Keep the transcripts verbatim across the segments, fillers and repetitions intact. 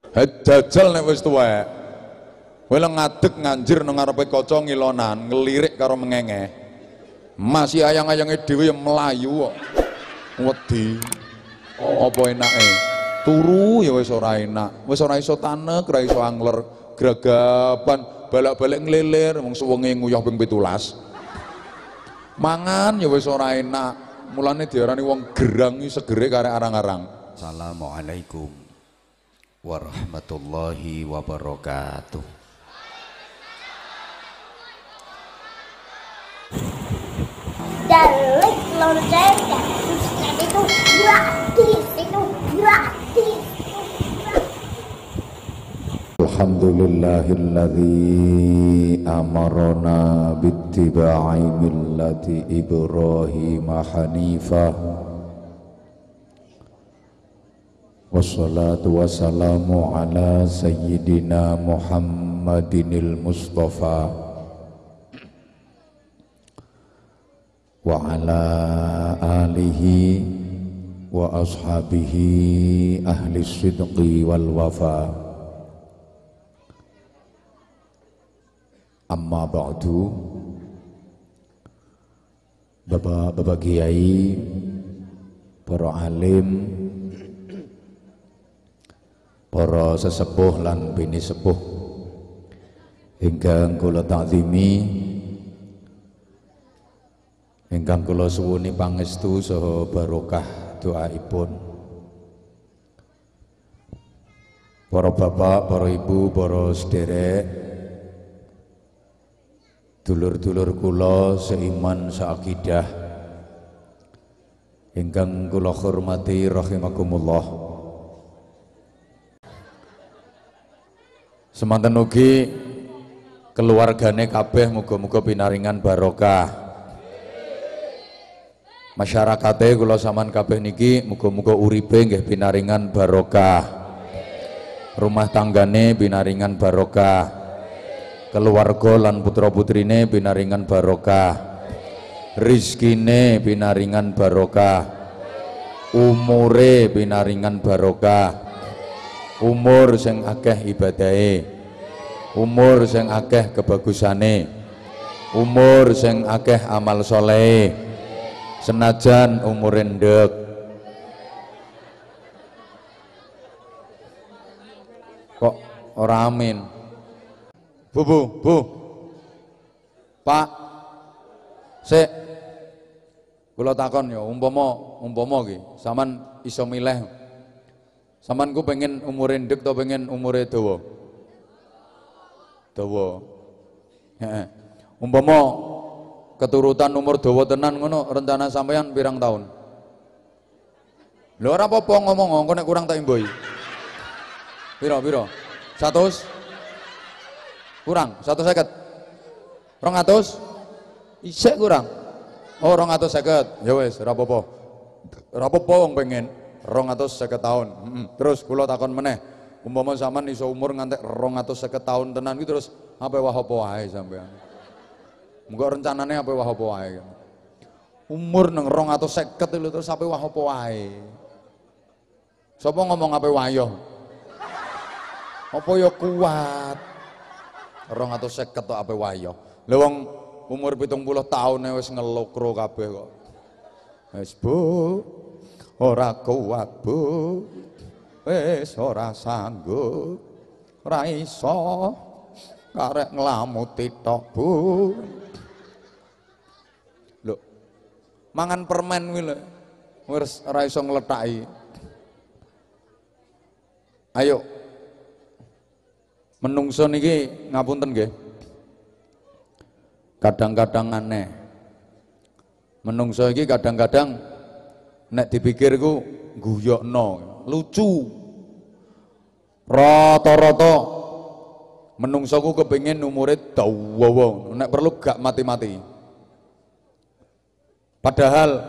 Jajal nek wis tuwek. Kowe ngadeg nganjir nang ngarepe kaca ngilonan, ngelirik karo mengenge. Masih ayang-ayange dhewe ya melayu kok. Wedi. Apa enake? Turu ya wis ora enak. Wis ora iso tanek, ora iso angler, gragapan, balak-balik ngelilir wong suwenge nguyah ping pitulas. Mangan ya wis ora enak. Mulane diarani wong gerang iki segere karek arang-arang. Assalamualaikum warahmatullahi wabarakatuh. Dan like lonceng dan subscribe itu gratis, itu gratis. Alhamdulillahilladzi amarna bittiba'i millati Ibrahim hanifah. Wassalatu wassalamu ala sayyidina Muhammadinil Mustafa wa ala alihi wa ashabihi ahli sidqi wal wafa. Amma ba'du. Bapak-bapak kiai, para alim, para sesepuh lan bini sepuh ingkang kula takzimi, ingkang kula suwuni pangestu saha barokah doaipun. Para bapak, para ibu, para sederek, dulur-dulur kula seiman seakidah ingkang kula hormati rahimakumullah. Semanten ugi keluargane kabeh muga-muga pinaringan barokah. Masyarakate kula sampean kabeh niki muga-muga uripe nggih pinaringan barokah. Rumah tanggane pinaringan barokah. Keluarga lan putra-putrine pinaringan barokah. Rizkine pinaringan barokah. Umure pinaringan barokah. Umur sing akeh ibadahe, umur sing akeh kebagusane, umur sing akeh amal soleh, senajan umur endek. Kok ora amin? Bu, bu, bu, Pak, sik, kula takon ya, umpama, umpama ki, sampean iso milih. Saman ku pengen umur endek atau pengen umure dawa? Dawa. Heeh. Umpama keturutan umur dawa tenan ngono, rencana sampean pirang tahun? Lho ora apa-apa ngomong, engko nek kurang tak imboi. Piro piro? seratus? Kurang, seratus seket? dua ratus? Isek kurang. Oh, dua ratus seket. Ya wis, ora apa-apa. Ora apa-apa wong pengen rong atus seket tahun. Hmm. Terus kula takon meneh, umpama sampean iso umur ngantek rong atus seket tahun tenan iki terus apa wah apa wae sampean. Muga rencanane apa wah apa wae. Umur nang rong atus seket lho terus apa wah apa wae. Sapa ngomong apa wayo? Apa ya kuat. rong atus seket tok apa wayo. Lha wong umur pitung puluh tahun wis ngelokro kabeh kok. Wis Bu, ora kuat Bu, wis ora sanggup, ora iso karek nglamuti tok Bu. Lho, mangan permen kuwi lho, wis ora iso ngletaki. Ayo, menungso niki ngapunten nggih, kadang-kadang aneh. Menungso iki kadang-kadang nek dipikirku guyokno, lucu. Rata-rata menungsoku kepengin umure dawa, nek perlu gak mati-mati. Padahal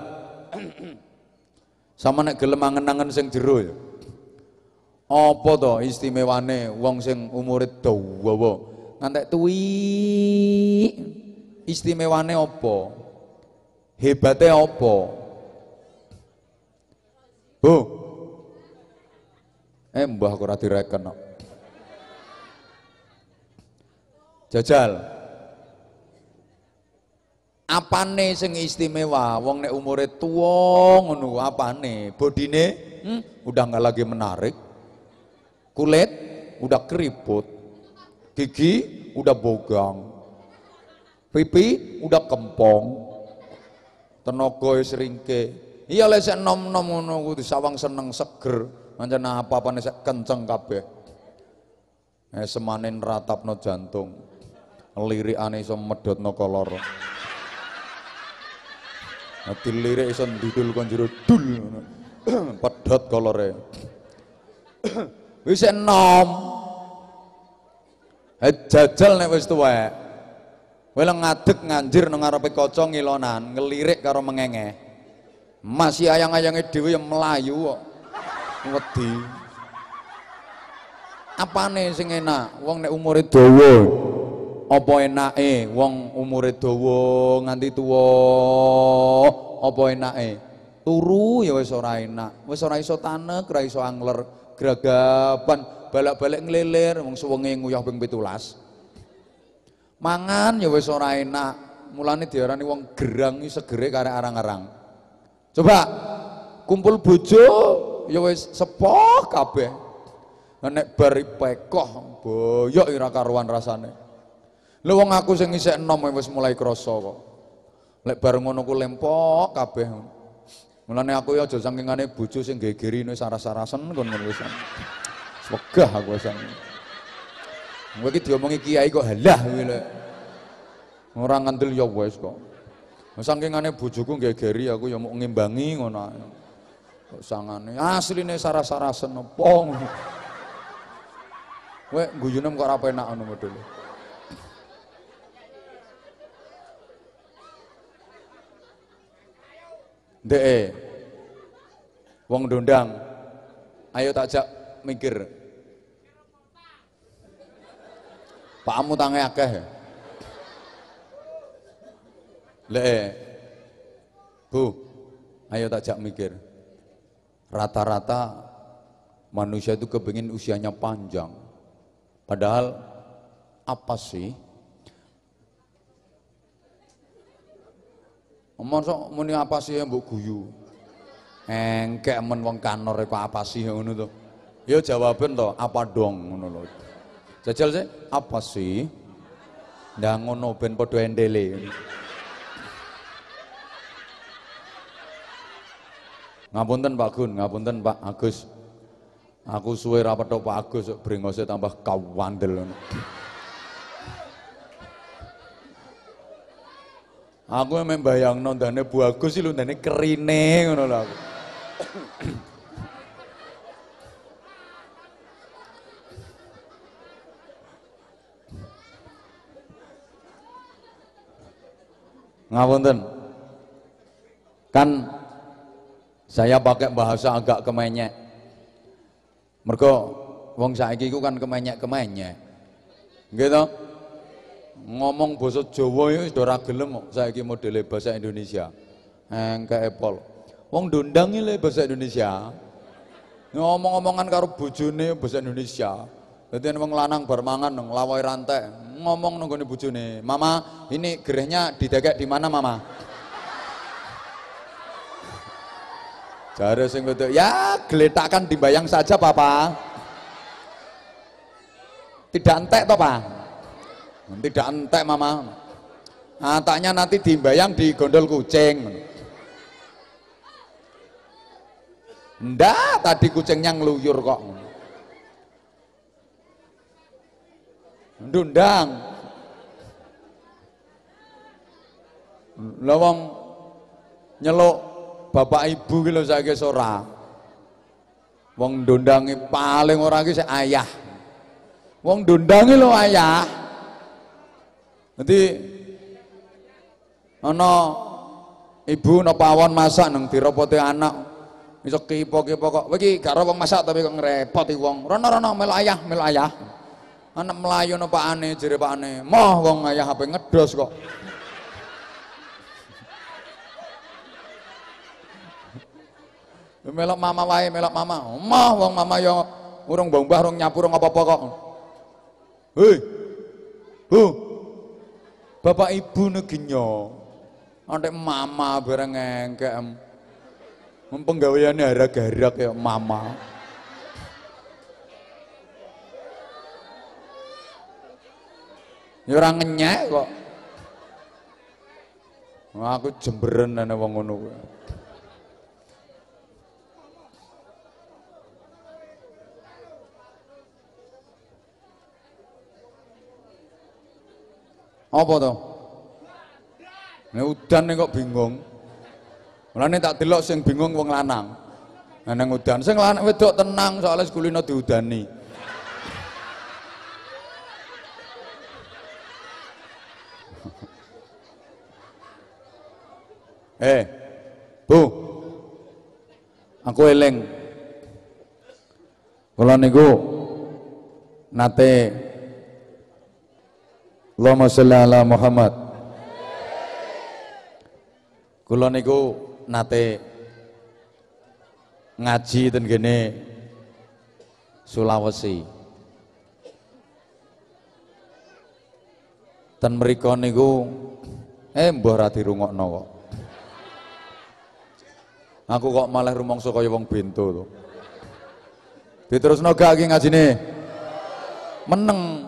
sama nek gelem angen-angen sing jero ya. Apa to istimewane wong sing umure dawa ngantek tuwi? Istimewane apa? Hebatnya apa? Bu, eh mbah aku ora direken kok. Jajal. Apane sing istimewa wong nek umure tuwa ngono apane? Bodine hmm, udah nggak lagi menarik. Kulit udah keriput. Gigi udah bogang. Pipi udah kempong. Tenaga wis ringke. Iya lek sik nom-nom ngono kuwi sawang seneng seger. Pancen apa-apane sik kenceng kabeh. Eh semanen ratapno jantung. Lirikane iso medhotno kolor. Ati lirik iso ndudul kon jero dul ngono. Pedhot kolore. Wis enom. Eh jajal nek wis tuwek. Kowe ngadeg nganjir nang ngarepe kaca ngilonan, ngelirik karo mengenge. Masih ayang-ayange dhewe ya melayu kok. Wedi. Apane sing enak? Wong nek umure dawa. Apa enake wong umure dawa nganti tuwa? Apa enake? Turu ya wis ora enak. Wis ora iso tanek, ora iso angler, gragapan, balak-balik nglelir wong suwenge nguyah ping pitulas. Mangan ya wis ora enak. Mulane diarani wong gerang iki segere karek arang-arang. Coba kumpul bojo ya wis sepok kabeh. Nek bari pekoh boyok ora karuan rasane. Lha wong aku sing isih enom wis mulai krasa kok. Lek bareng ngono ku lempok kabeh. Mulane aku ya aja sangkingane bojo sing gegeri wis saras-sarasen kon ngono wis. Wegah aku wis. Kowe iki diomongi kiai kok halah kuwi lho. Ora ngandel ya wis kok. Sangkingane bojoku gegeri aku ya mau ngimbangi ngono ae. Kok sangane asline saras-sarasen apa ngono. Kowe guyune kok ora penak ngono modele. Ndeke wong ndondang ayo tak jak mikir pakmu tange akeh lek Bu ayo tak jak mikir rata-rata manusia itu kepingin usianya panjang padahal apa sih mosok muni apa sih mbok guyu. Engkek men wong kanor kok apa sih ngono to. Ya jawaben to, apa dong ngono lho. Jajal sih, apa sih? Ndak ngono ben padha endele. Ngapunten Pak Gun, ngapunten Pak Agus. Aku suwe ra petok Pak Agus brengose tambah kawandel ngono. Aku memang bayangno ndane Bu Agus iki lho ndane kerine ngono lho aku. Ngapunten. Kan saya pakai bahasa agak kemenyek. Mergo wong saiki iku kan kemenyek-kemenyek. Nggih to? Ngomong basa Jawa ya wis ora gelem kok saiki modele bahasa Indonesia. Engke epol. Wong ndondang iki bahasa Indonesia. Ngomong-ngomongan karo bojone bahasa Indonesia. Dadi wong lanang bar mangan nang lawai rantai, ngomong nang gone bojone, "Mama, ini gerehnya didegek di mana, Mama?" Jare sing wedok, "Ya, geletakkan dibayang saja, Papa." Tidak entek toh, Pak? Tidak entek Mama. Antaknya nanti dibayang di gondol kucing. Ndak, tadi kucingnya ngeluyur kok. Ndundang. Lah wong nyeluk bapak ibu ki lho saiki ora. Wong ndondangi paling ora ki sik ayah. Wong ndondangi lho ayah. Nanti ana ibu napa pawon masak nang diropote anak iso kipo-kipo kok kowe iki gak wong masak tapi kok ngrepoti wong rono-rono melu ayah melu ayah anak melayu napa pakane jere pakane moh wong ayah ape ngedos kok melok mama wae melok mama moh wong mama yo urung mbah urung nyapu urung apa-apa kok hei Bu, bapak ibu neginyo, antek mama bareng engke, penggaweannya harag-harag ya mama. Ya ora ngenyek kok. Aku jemberen ana wong ngono kuwi. Apa to? Nek udan nek kok bingung. Mulane tak delok sing bingung wong lanang. Nah nang udan sing lanang wedok tenang soalnya sekulino diudani. Eh, Bu, aku eling. Kula niku nate Allahumma sholli ala Muhammad. Kula niku nate ngaji ten kene Sulawesi. Ten mriku niku eh mbah ra dirungokno kok. Aku kok malah rumangsa kaya wong bento to. Diterusno gak iki ngajine? Meneng.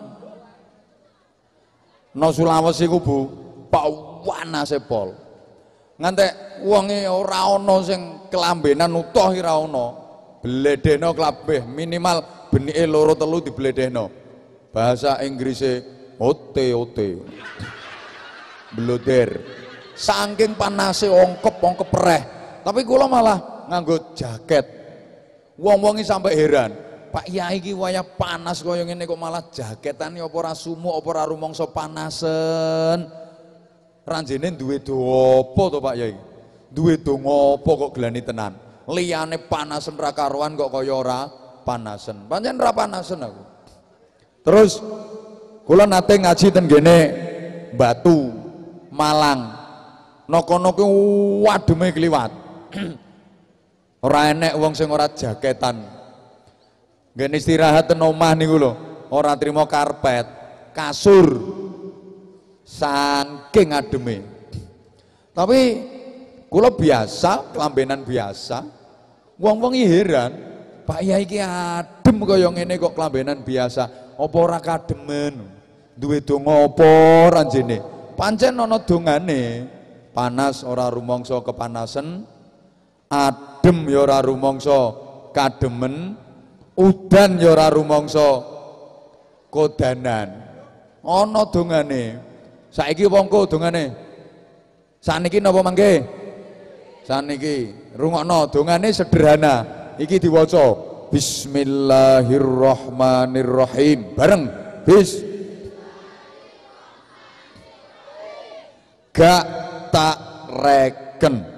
No Sulawesi ku Bu, pawanase pol. Ngantek wonge ora ana sing kelambenan utuh ora ana. Bledehno klabeh minimal benike loro telu dibledehno. Bahasa Inggrise ote-ote. Bloder. Saking panase ongkep-ongkep pereh. Tapi kula malah nganggo jaket. Wong-wong iki sampe heran. Pak Yai iki wayah panas kaya ngene kok malah jaketane apa ora sumuk apa ora rumangsa panasen. Ranjene duwe do apa to Pak Yai? Duwe do ngopo kok gelani tenan? Liyane panasen ra karuan kok kaya ora panasen. Pancen ra panasen aku. Terus kula nate ngaji ten kene Batu, Malang. Nokono ku wademe kliwat. Ora enek wong sing ora jaketan. Ngene istirahat ten omah niku lho, ora trimo karpet, kasur. Saking ademe. Tapi kula biasa, kelambenan biasa. Wong-wong heran, Pak Yai iki adem kaya ngene kok kelambenan biasa. Apa ora kademen? Duwe donga apa ranjene? Pancen ana dongane. Panas ora rumangsa kepanasen. Adem ya ora rumangsa kademen, udan ya ora rumangsa kodanan. Ana dongane. Saiki apa engko dongane? Saniki napa mangke? Saniki rungokno dongane sederhana. Iki diwaca Bismillahirrahmanirrahim. Bareng. Bis. Gak tak reken.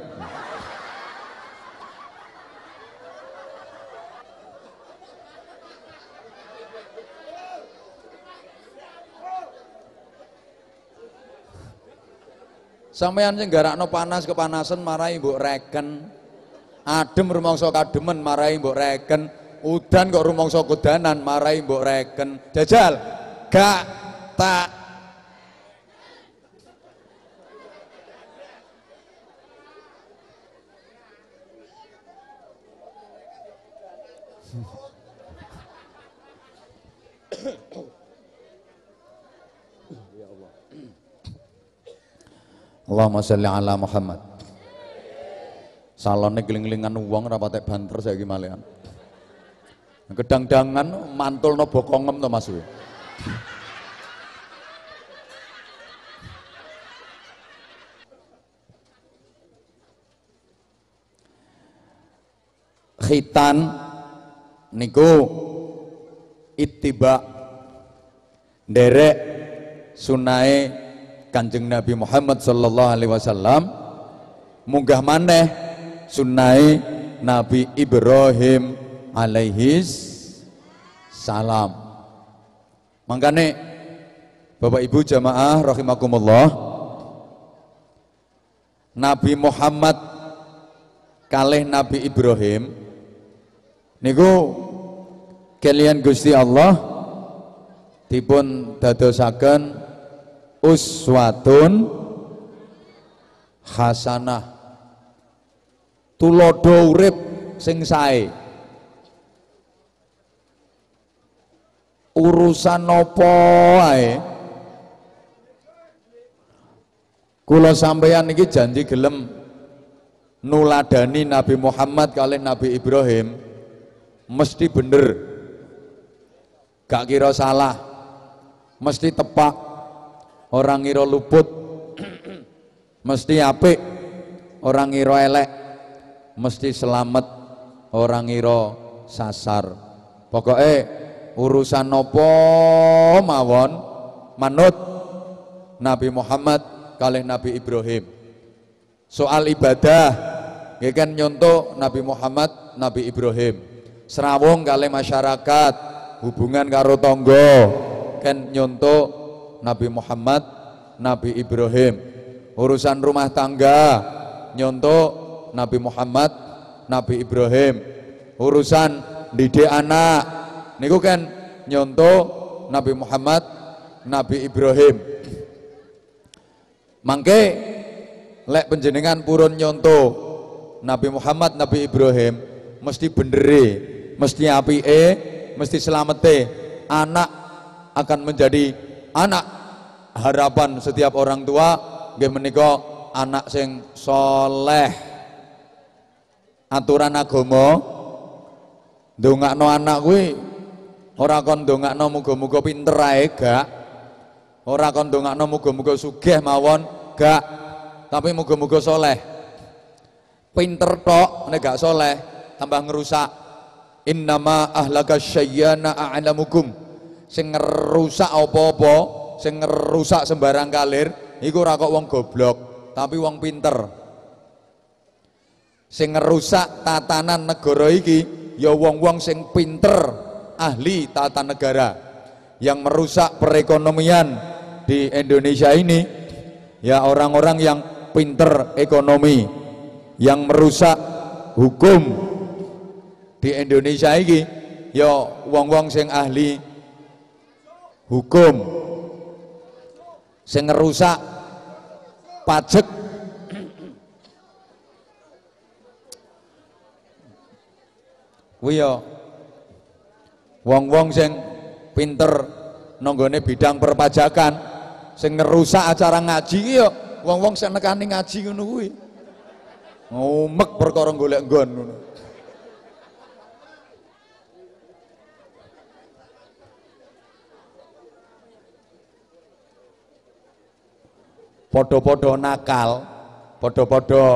Sampeyan sing garakno panas kepanasan marahi mbok reken. Adem rumangsa kademen marahi mbok reken. Udan kok rumangsa kodanan marahi mbok reken. Jajal gak tak Allahumma sholli ala Muhammad. Salone geling-gelingan uang ora patek banter saiki malehan. Gedang-dangan mantulno bokongem to Mas. Khitan niku ittiba nderek sunahe Kanjeng Nabi Muhammad sallallahu alaihi wasallam, munggah maneh sunnai Nabi Ibrahim alaihi salam. Mangkane Bapak Ibu jamaah rahimakumullah, Nabi Muhammad kalih Nabi Ibrahim niku kalian Gusti Allah dipun dadosaken uswatun hasanah, tulodo urip sing sae. Urusan apa ae kula sampeyan iki janji gelem nuladani Nabi Muhammad kali Nabi Ibrahim mesti bener, gak kira salah, mesti tepak, orang ngira luput, mesti apik, orang ngira elek, mesti selamat, orang ngira sasar. Pokoknya urusan nopo mawon manut Nabi Muhammad kali Nabi Ibrahim. Soal ibadah ya kan nyontoh Nabi Muhammad Nabi Ibrahim. Serawung kali masyarakat, hubungan karo tonggo kan nyontoh Nabi Muhammad Nabi Ibrahim. Urusan rumah tangga nyontoh Nabi Muhammad Nabi Ibrahim. Urusan didik anak niku kan nyontoh Nabi Muhammad Nabi Ibrahim. Mangke lek penjenengan purun nyontoh Nabi Muhammad Nabi Ibrahim mesti bendere, mesti apike, mesti selamete. Anak akan menjadi anak harapan setiap orang tua nggih menika anak sing soleh. Aturan agama ndongakno anak kuwi ora kon ndongakno muga-muga pinter ae gak, ora kon ndongakno muga-muga sugih mawon gak, tapi muga-muga soleh. Pinter tok nek gak soleh tambah ngerusak. Innama ahlaka syayyana a'lamukum, sing ngerusak apa-apa, sing ngerusak sembarang kalir iku ora kok wong goblok, tapi wong pinter. Sing ngerusak tatanan negara iki ya wong-wong sing pinter, ahli tata negara. Yang merusak perekonomian di Indonesia ini ya orang-orang yang pinter ekonomi. Yang merusak hukum di Indonesia ini ya wong-wong sing ahli hukum. Sing ngerusak pajak kuwi ya wong-wong sing pinter nanggone bidang perpajakan. Sing ngerusak acara ngaji ya wong-wong sing nekani ngaji ngono kuwi. Ngumek perkara golek nggon ngono. Podo-podo nakal, podo-podo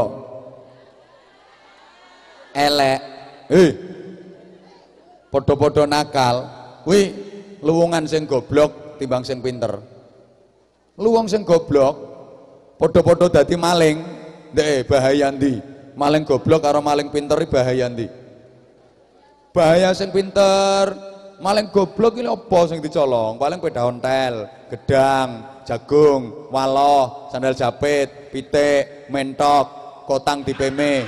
elek, eh, podo-podo nakal, kuwi luwungan sing goblok timbang sing pinter. Luwung sing goblok, podo-podo dadi maling, ndek bahaya ndi? Maling goblok karo maling pinter bahaya ndi? Bahaya sing pinter, maling goblok iki apa sing dicolong? Paling peda ontel, gedang, jagung, waloh, sandal japit, pitik, mentok, kotang dipeme.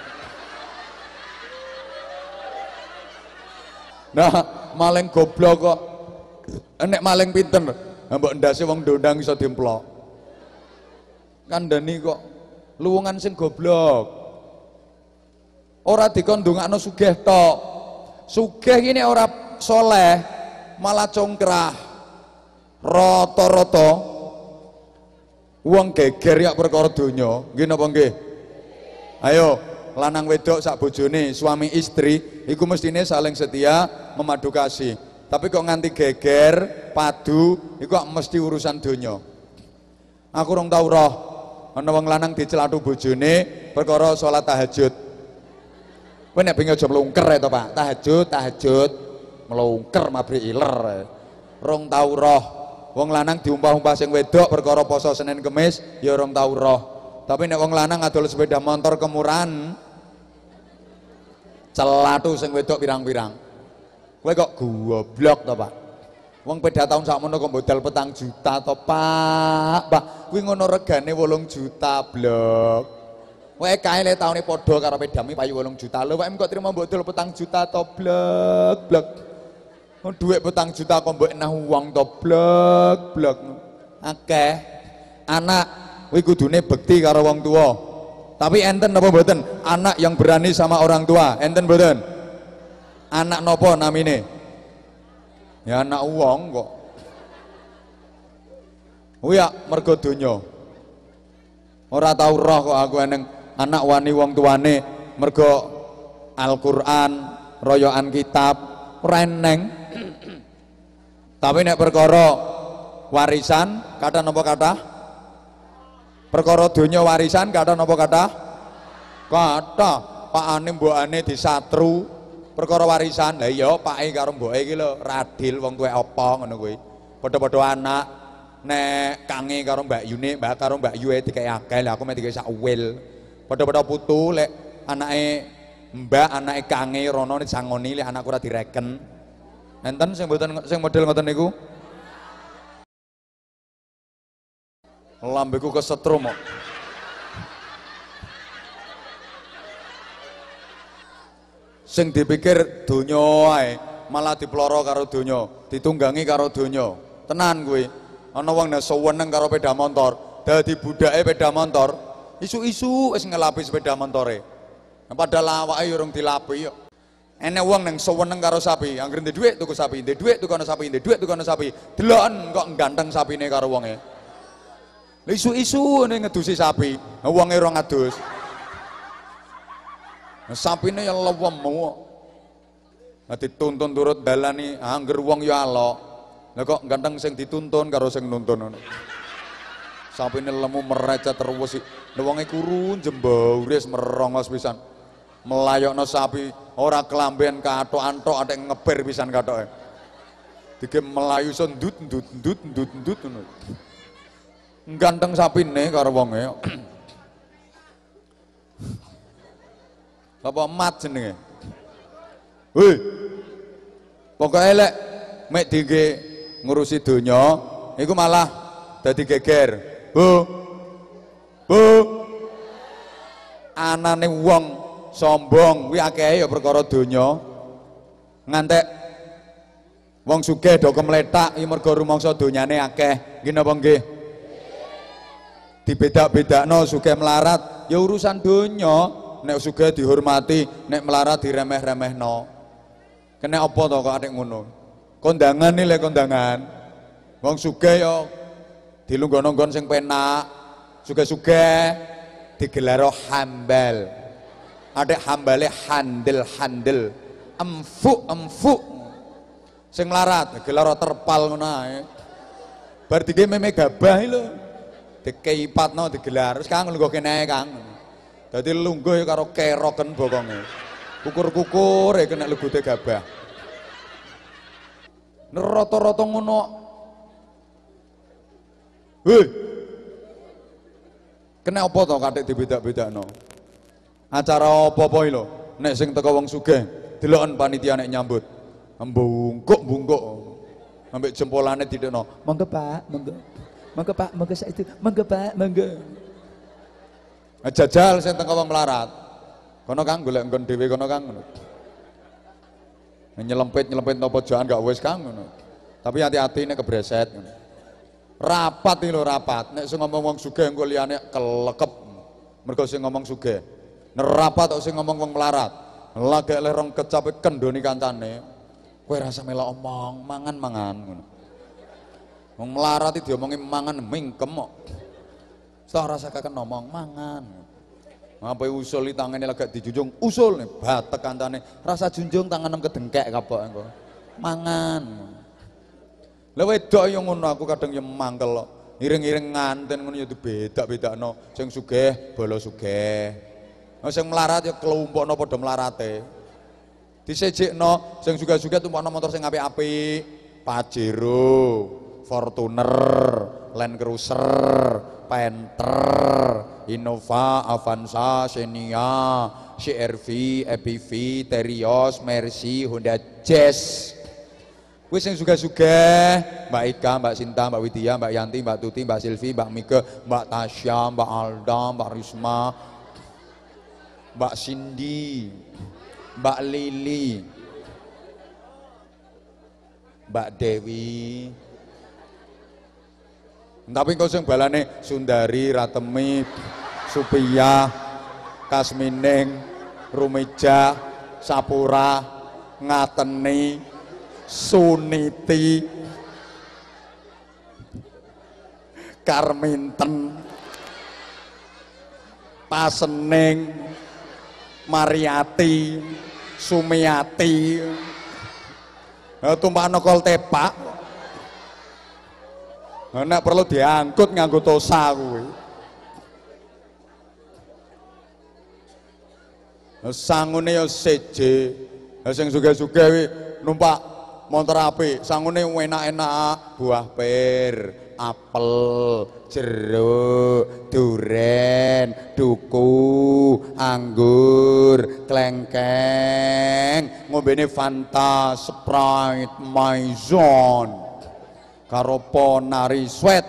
Nah, maling goblok kok enek maling pinter, mbok ndase wong ndondang iso dimplok. Kandhani kok luwungan sing goblok. Ora dikon ndongakno sugih tok. Sugih iki nek ora soleh malah congkrah. Rata-rata wong geger ya perkara donya, nggih napa nggih? Ayo, lanang wedok sak bojone, suami istri iku mestine saling setia, memadu kasih. Tapi kok nganti geger, padu, iku kok mesti urusan donya. Aku rong tau roh ana wong lanang dicelathu bojone perkara salat tahajud. Kowe nek pengen aja mlungker ya to, Pak. Tahajud, tahajud, mlungker mabrik iler. Rong tau roh wong lanang diumpah-umpah sing wedok perkara poso Senin Kemis ya rong tau roh. Tapi nek wong lanang adol sepeda motor kemurahan celathu sing wedok pirang-pirang. Kowe kok goblok to, Pak? Wong beda tahun sakmono kok modal petang juta to, Pak. Pak, kuwi ngono regane wolung juta blok. Kowe kae le taune padha karo pedami payu wolung juta. Lho, Pak, kok trimo modal petang juta to, blok, blok. Dhuwit petang juta kok mbok enah wong to, blok, blok. Akeh. anak kuwi kudune bekti karo wong tua. Tapi enten apa mboten? Anak yang berani sama orang tua, enten mboten? Anak nopo namine? Ya anak wong kok. Oh ya, mergo donya. Ora tau roh kok aku eneng anak wani wong tuane mergo Al-Qur'an, royokan kitab, ora eneng. Tapi nek perkara warisan, kata napa kata? Perkara donya warisan kata napa kata? Kata pakane mbokane disatru perkara warisan. Lah iya pake karo mboke iki lho radil wong tuwe apa ngono kuwi. Padha-padha anak. Nek kange karo Mbak Yune, Mbak karo Mbak Yue dikei akeh, lah aku mek dikei sak wil. Padha-padha putu lek anake Mbak, anake kange rono disangoni lek anakku ora direken. Enten sing mboten sing model ngoten niku? Lambeku kesetrum kok. Sing dipikir donya ae, malah diploro karo donya, ditunggangi karo donya. Tenan kuwi. Ana wong nek seneng karo sepeda motor, dadi budake sepeda motor, isu-isu wis ngelapi sepeda motore. Padahal awake urung dilapi kok. Enek wong nang seneng karo sapi, anggere ndek dhuwit tuku sapi, ndek dhuwit tuku ana sapi, ndek dhuwit tuku ana sapi. Deloken kok ganteng sapine karo wonge. Lha isu-isu ngene ngedusi sapi, wonge ora ngadus. Nah, sapine ya lewem kok. Nah, dituntun turut dalani, angger wong ya alok. Lah kok ganteng sing dituntun karo sing nuntun ngono. Sapine lemu merecet terus. Lah wonge kuru jembau wis merongos pisan. Melayokno sapi ora kelamben kathok tok atek ngeber pisan kathoke. Dige melayu sendut ndut ndut ndut ndut ngono. Ganteng sapine karo wonge. Apa mat jenenge? Hei. Pokoke lek mek dige ngurusi donya iku malah dadi geger. Bu. Bu. Anane wong sombong kuwi akeh ya perkara donya. Ngantek wong sugih do kemletak iki mergo rumangsa donyane akeh. Nggih napa nggih? Dibedak-bedakno sugih melarat ya urusan donya. Nek sugih dihormati, nek melarat diremeh-remehno. Kene apa to kok atik ngono? Kondangan nih le kondangan, wong sugih yo dilunggon-lunggon sing penak, sugih-sugih digelaro hambal, ada hambale handel-handel, empuk-empuk, sing melarat gelaro terpal ngono ae, bar dige meme gabah lho, dikeipatno digelar, terus kang lungguh kene kang, dadi lungguh karo keroken bokonge, kukur-kukur ya kena legute gabah. Rata-rata ngono. Hei. Kena apa to katik dibedak-bedakno? Acara apa-apa iki lho. Nek sing teko wong sugih, deloken panitia nek nyambut. Mbungkuk-mbungkuk. Ambek jempolane didekno. Monggo Pak, monggo. Monggo Pak, monggo sak itu. Monggo Pak, monggo. Jajal sing teko wong melarat. Kono Kang golek nggon dhewe kono Kang. Nyelempit-nyelempit no pojokan gak wis Kang ngono. Tapi hati-hati nek kebreset ngono. Rapat iki lho rapat. Nek sing ngomong wong sugih engko liyane kelekep. Mergo sing ngomong sugih. Nek rapat kok sing ngomong wong melarat. Lagek le rong kecape kendoni kancane. Kowe rasa melok omong, mangan-mangan ngono. Wong melarat iki diomongi mangan mingkem kok. Sak rasa kakek ngomong mangan. Apa usul di tangannya lagi dijunjung usul nih batek kancane rasa junjung tangan kedengkek kapok engko mangan lha wedok yo ngono aku kadang yo mangkel kok iring-iring nganten ngono yo dibedak-bedakno sing sugih bolo sugih sing melarat yo kelompokno padha melarate disejekno sing sugih-sugih tumpakno motor sing apik-apik Pajero Fortuner Land Cruiser Panther Innova, Avanza, Xenia, C R V, E P V, Terios, Mercy, Honda Jazz. Wis sing sugih-sugih, Mbak Ika, Mbak Sinta, Mbak Widya, Mbak Yanti, Mbak Tuti, Mbak Silvi, Mbak Mike, Mbak Tasya, Mbak Alda, Mbak Risma, Mbak Cindy, Mbak Lili, Mbak Dewi, Tapi kok sing balane Sundari, Ratemi, Supia, Kasmining, Rumija, Sapura, Ngateni, Suniti, Karminten, Pasening, Mariati, Sumiati, tumpakno kol tepak. Nek perlu diangkut nganggo tosa kuwi. Sangune ya seje. Sing sugih-sugih kuwi numpak montor apik, sangune enak-enak, buah pir, apel, jeruk, duren, duku, anggur, klengkeng, ngombene Fanta, Sprite, Maison, karo Ponari Sweat.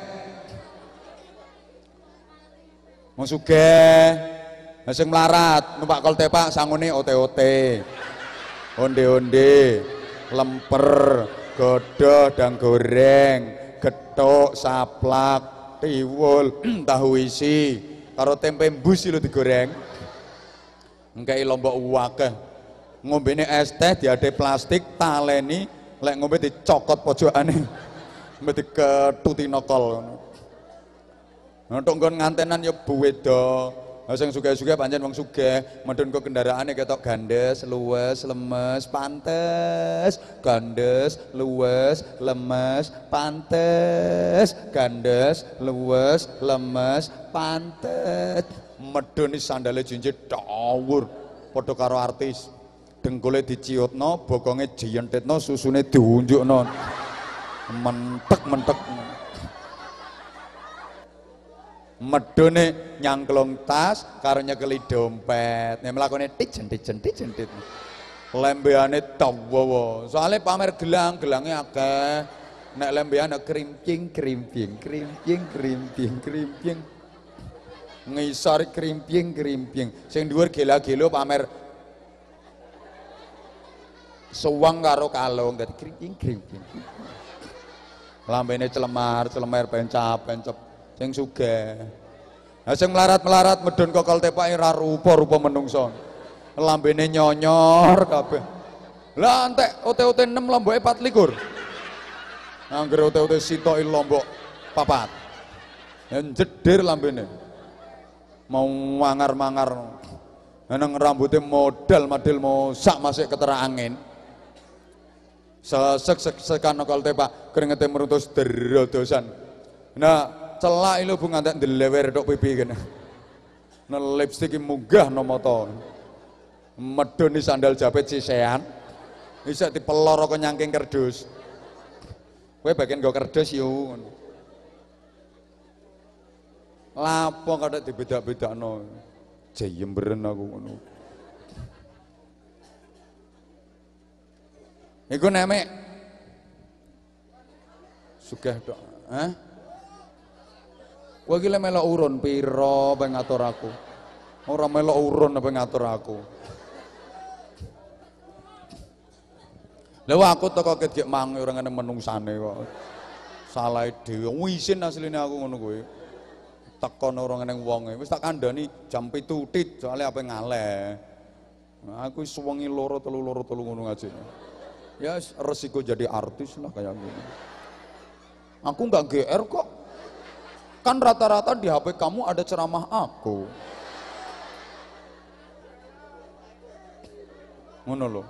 Wong sugih, sing melarat numpak kol tepak sangune ote-ote, onde-onde, lemper, godoh dan goreng, getuk, saplak, tiwul, tahu isi, karo tempe embus lho digoreng. Engkei lombok wakeh. Ngombene es teh diade plastik, taleni, lek ngombe dicokot pojokane. Ngombe diketuti nokol ngono. Nonton nggon ngantenan ya buweda. Sing sugih-sugih pancen wong sugih, medun kok kendaraane ketok gandes, luwes, lemes, pantes, gandes, luwes, lemes, pantes, gandes, luwes, lemes, pantes. Medun sandale jinjit dawur, padha karo artis. Dengkule diciutno, bokonge diyenthitno, susune diunjukno. Mentek-mentek. Medone nyangklong tas karo nyekeli dompet. Nek mlakone tijen tijen tijen tijen. Lembeane dawa. Soale pamer gelang, gelange akeh. Nek lembean krimping krimping krimping krimping krimping. Ngisor krimping krimping. Sing dhuwur gela-gelo pamer suwang karo kalung dadi krimping krimping. Lambene celemar, celemer pencap-pencap. Sing sugih. Nah sing melarat-melarat medun kokol tepake ra rupa-rupa menungso. Lambene nyonyor kabeh. Lah entek ote-ote enam lomboke empat likur. Angger ote-ote sitoki lombok papat. Ya jedir lambene. Mau mangar-mangar. Nang rambutnya modal madil mau sak masih ketera angin. Sesek-sekan kokol tepak keringete meruntus derodosan. Nah celak ilu bu ngantek ndelewer tok pipi kene. Nah lipstik munggah no moto. Medun sandal japit sisean. Bisa dipelor kok nyangking kerdus. Kowe bagian nggo kerdus yo. Lapo kadek dibedak-bedakno. Jayemberen aku ngono. Iku nemek sugih tok. Hah? Kowe iki le melok urun pira ben ngatur aku. Ora melok urun apa ngatur aku. Lha aku teko kegek mangi ora ngene menungsane kok. Salah dhewe. Wisin asline aku ngono kuwi. Teko ora ngene wonge. Wis tak kandhani jam pitu tit soalnya apa ngaleh. Nah, aku suwengi loro telu loro telu ngono ngaji. Ya resiko jadi artis lah kayak gini. Aku enggak G R kok. Kan rata-rata di H P kamu ada ceramah aku. Ngono lho.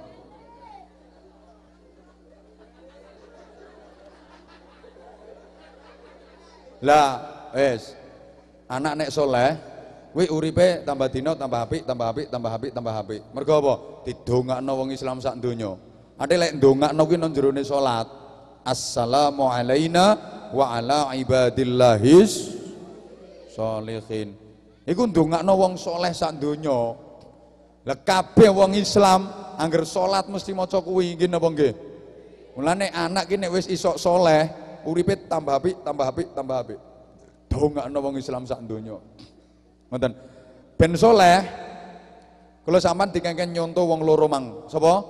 Lah, wes. Anak nek soleh, kuwi uripe tambah dina tambah apik, tambah apik, tambah apik, tambah apik. Mergo apa? Didongakno wong Islam sak donya. Ate lek ndongakno kuwi nang jerone salat. Assalamu alaina wa ala ibadillahis sholihin. Iku ndongakno wong soleh sak donya. Lah kabeh wong Islam angger salat mesti maca kuwi nggih napa nggih? Mulane anak ki nek wis isok soleh, uripe tambah apik, tambah apik, tambah apik. Dongakno wong Islam sak donya. Ngoten. Ben soleh kula sampean dikengken nyonto wong loro mang. Sapa?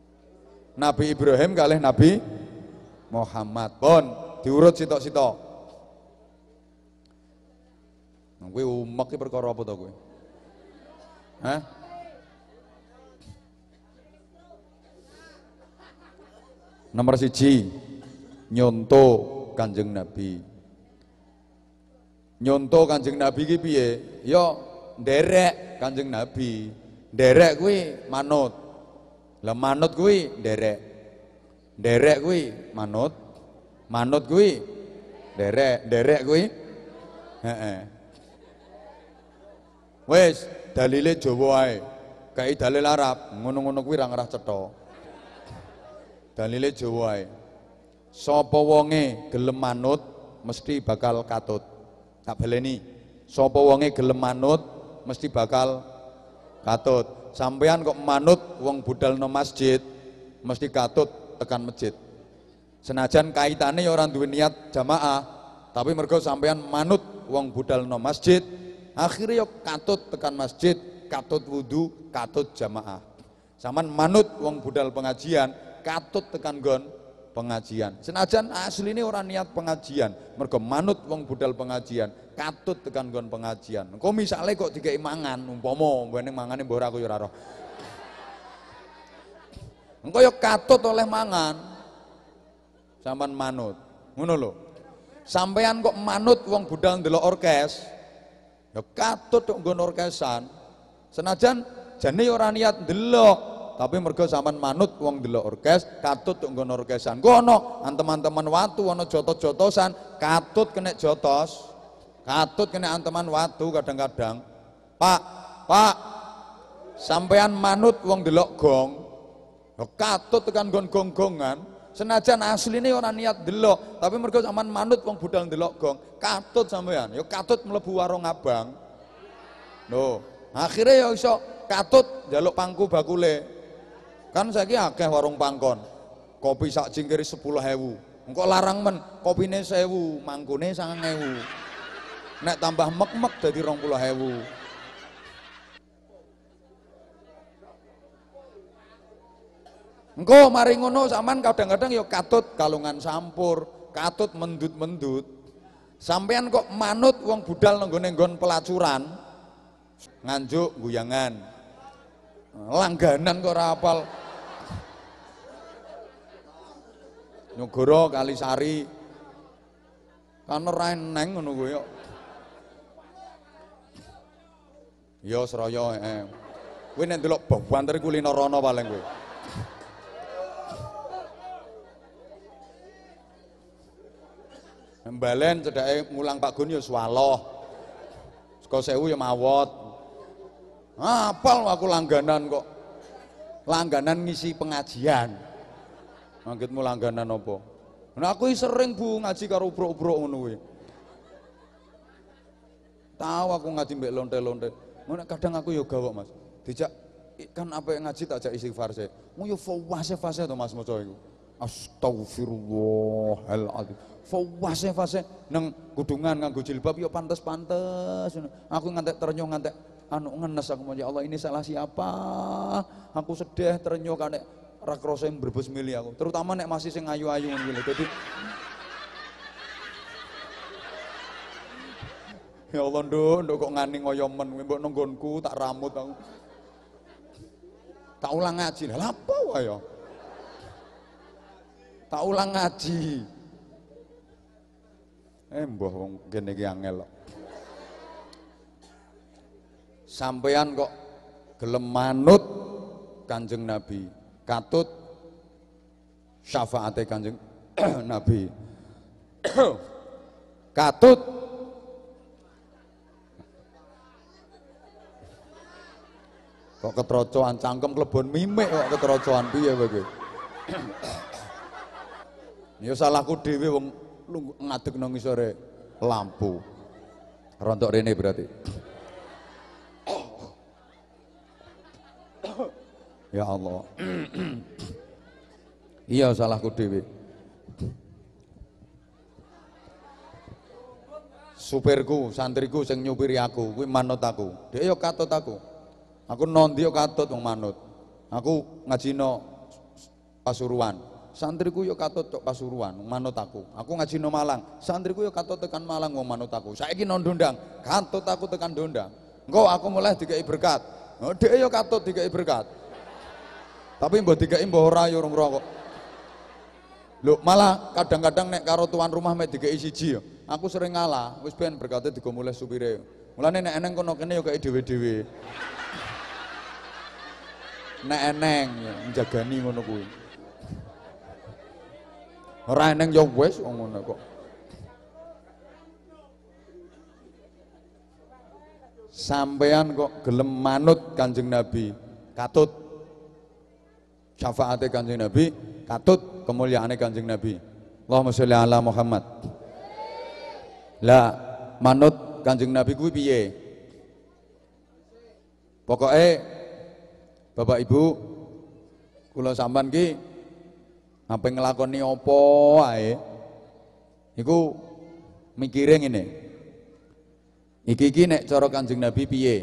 Nabi Ibrahim kalih Nabi Muhammad. Pun diurut sitok-sitok. Kowe umek iki perkara apa to kowe? Hah? Nomor siji, nyonto Kanjeng Nabi. Nyonto Kanjeng Nabi ki piye? Ya nderek Kanjeng Nabi. Nderek kuwi manut. Lah manut kuwi nderek. Nderek kuwi manut. Manut kuwi nderek. Nderek kuwi heeh. Wis, dalile Jawa ae. Kae dalil Arab, ngono-ngono kuwi ra ngerah cetha. Dalile Jawa ae. Sapa wonge gelem manut mesti bakal katut. Tak baleni. Sapa wonge gelem manut mesti bakal katut. Sampean kok manut wong budal no masjid mesti katut tekan masjid. Senajan kaitane ya ora duwe niat jamaah, tapi mergo sampean manut wong budal no masjid, akhirnya ya katut tekan masjid, katut wudu, katut jamaah. Sampean manut wong budal pengajian, katut tekan gon pengajian. Senajan asline ora niat pengajian, mergo manut wong budal pengajian, katut tekan gon pengajian. Engko misale kok dikeki mangan, umpama mbene mangane mbok ora aku ya ora roh. Engko ya katut oleh mangan. Sampean manut. Ngono lho. Sampean kok manut wong budal ndelok orkes, ya katut kok nggon orkesan. Senajan jane ora niat ndelok, tapi mergo sampean manut wong ndelok orkes, katut kok nggon orkesan. Ku ana anteman-teman watu ana jotos-jotosan, katut kena jotos. Katut kena anteman watu kadang-kadang. Pak, Pak, sampean manut wong ndelok gong, ya katut tekan nggon gong-gongan. Senajan asline ora niat delok, tapi mergo sampean manut wong budal ndelok gong, katut sampean. Ya katut mlebu warung abang. Lho, akhirnya ya iso katut njaluk pangku bakule. Kan saiki akeh warung pangkon. Kopi sak jingkir sepuluh ewu. Engko larang men, kopine sewu, mangkune sangang ewu. Nek tambah mek-mek dadi rong puluh ewu. Engko mari ngono sampean kadang-kadang ya katut kalungan sampur, katut mendut-mendut. Sampean kok manut wong budal nenggone nggon pelacuran, nganjuk guyangan. Langganan kok ora apal. Nyogoro Kalisari. Kan ora eneng ngono kuwi kok. Ya Sraya heeh. Kuwi nek ndelok banter kuliner rono paling kuwi. Mbalen cedake mulang Pak Gun ya swaloh. Saka sewu ya mawot. Apal aku langganan kok. Langganan ngisi pengajian. Anggitmu langganan apa? Nah aku sering Bu ngaji karo ubruk-ubruk ngono kuwi. Tahu aku ngaji mbek lonte-lonte. Ngono kadang aku ya gawok Mas. Dijak kan apa yang ngaji tak jak istighfar sih. Mu yo fase-fase to Mas maca iku. Astagfirullahaladzim. Fase-fase nang kudungan nganggo jilbab yo pantes-pantes. Aku ngantek terenyuh ngantek anu ngenes aku ya Allah ini salah siapa? Aku sedih terenyuh kanek ra krasa mbrebes mili aku. Terutama nek masih sing ayu-ayu ngene. Dadi ya Allah nduk, nduk kok ngani ngoyo men mbok nenggonku tak ramut aku. Tak ulang ngaji. Lah apa wae ya? Tak ulang ngaji. Eh mbah wong kene iki angel kok. Sampeyan kok gelem manut Kanjeng Nabi, katut syafaate Kanjeng Nabi. Katut kok ketrocoan cangkem klebon mimik kok ketrocoan piye kowe? Ya salahku dhewe wong ngadeg nang ngisore lampu. Rontok rene berarti. Ya Allah. Iya salahku dhewe. Supirku, santriku sing nyupiri aku, kuwi manut aku. Dhek yo katut aku. Aku nondi yo katut wong manut. Aku ngajino Pasuruan. santriku yo katut tok Pasuruan manut aku. Aku ngaji no Malang, santriku yo katut tekan Malang wong manut aku. Saiki nang Dondang, katut aku tekan Dondang. Engko aku mulai dikai berkat. Oh, dhek yo katut dikai berkat. Tapi mbok dikai mbok ora yo rong-rong kok. Lho, malah kadang-kadang nek karo tuan rumah mek dikai siji yo. Aku sering ngalah, wis ben berkate digo mulih supire. Mulane nek eneng kono kene yo kaya dhewe-dhewe. Nek eneng ya njagani ngono kuwi. Ora eneng ya wis ngono kok. Sampean kok gelem manut Kanjeng Nabi, katut syafaate Kanjeng Nabi, katut kemuliaane Kanjeng Nabi. Allahumma sholli ala Muhammad. Lah manut Kanjeng Nabi kuwi piye? Pokoke Bapak Ibu, kula sampean ki ape nglakoni apa wae iku mikire ngene. Iki iki nek cara Kanjeng Nabi piye?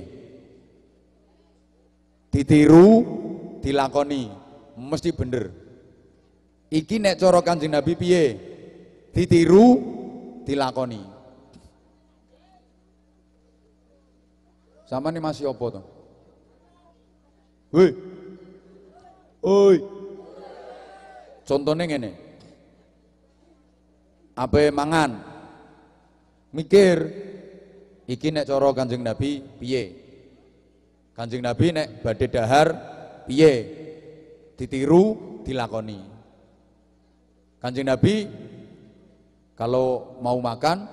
Ditiru, dilakoni, mesti bener. Iki nek cara Kanjeng Nabi piye? Ditiru, dilakoni. Sama nih masih apa tuh? Woi, oi. Contohnya ngene, ape mangan, mikir, iki nek cara Kanjeng Nabi piye? Kanjeng Nabi nek badhe dahar piye? Ditiru, dilakoni. Kanjeng Nabi kalau mau makan,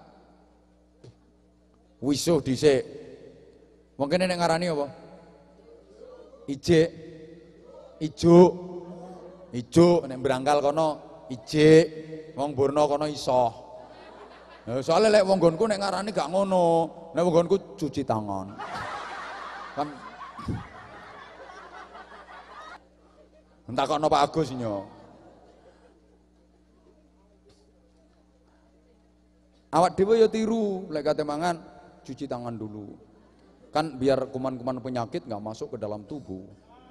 wisuh dhisik. Mungkin nek ngarani apa? Ijik, ijo, ijo, nek berangkal kono ijik, wong Borno kono isoh. Nah, soalnya lek wong nggonku nek ngarani gak ngono, nek wong nggonku cuci tangan. Kan entah kono Pak Agus nyo. Awak dhewe ya tiru, lek kate mangan cuci tangan dulu. Kan biar kuman-kuman penyakit nggak masuk ke dalam tubuh.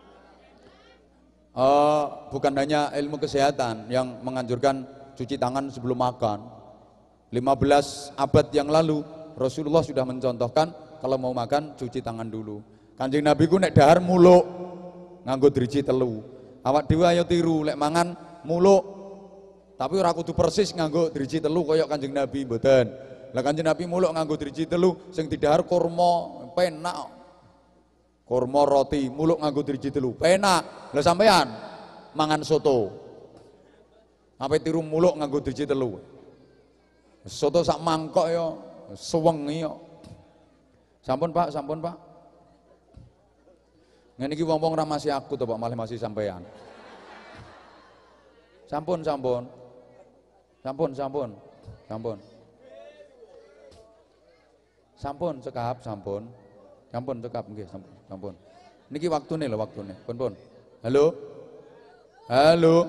Uh, bukan hanya ilmu kesehatan yang menganjurkan cuci tangan sebelum makan. lima belas abad yang lalu Rasulullah sudah mencontohkan kalau mau makan cuci tangan dulu. Kanjeng Nabi ku nek dahar muluk nganggo driji telu. Awak dhewe ayo tiru lek mangan muluk. Tapi ora kudu persis nganggo driji telu kaya Kanjeng Nabi mboten. Lah Kanjeng Nabi muluk nganggo driji telu sing didahar kurma penak, kurma roti muluk nganggo driji telu penak. Lah sampean mangan soto sampai tiru muluk nganggo driji telu, soto sak mangkok ya suwengi ya. Sampun Pak, sampun Pak. Ngene iki wong-wong ra masih aku to Pak, malah masih sampean. Sampun, sampun. Sampun, sampun. Sampun. Sampun cekap, sampun. Sampun cekap nggih, sampun. Sampun. Niki waktune lho, waktune. Pun pun. Halo. Halo.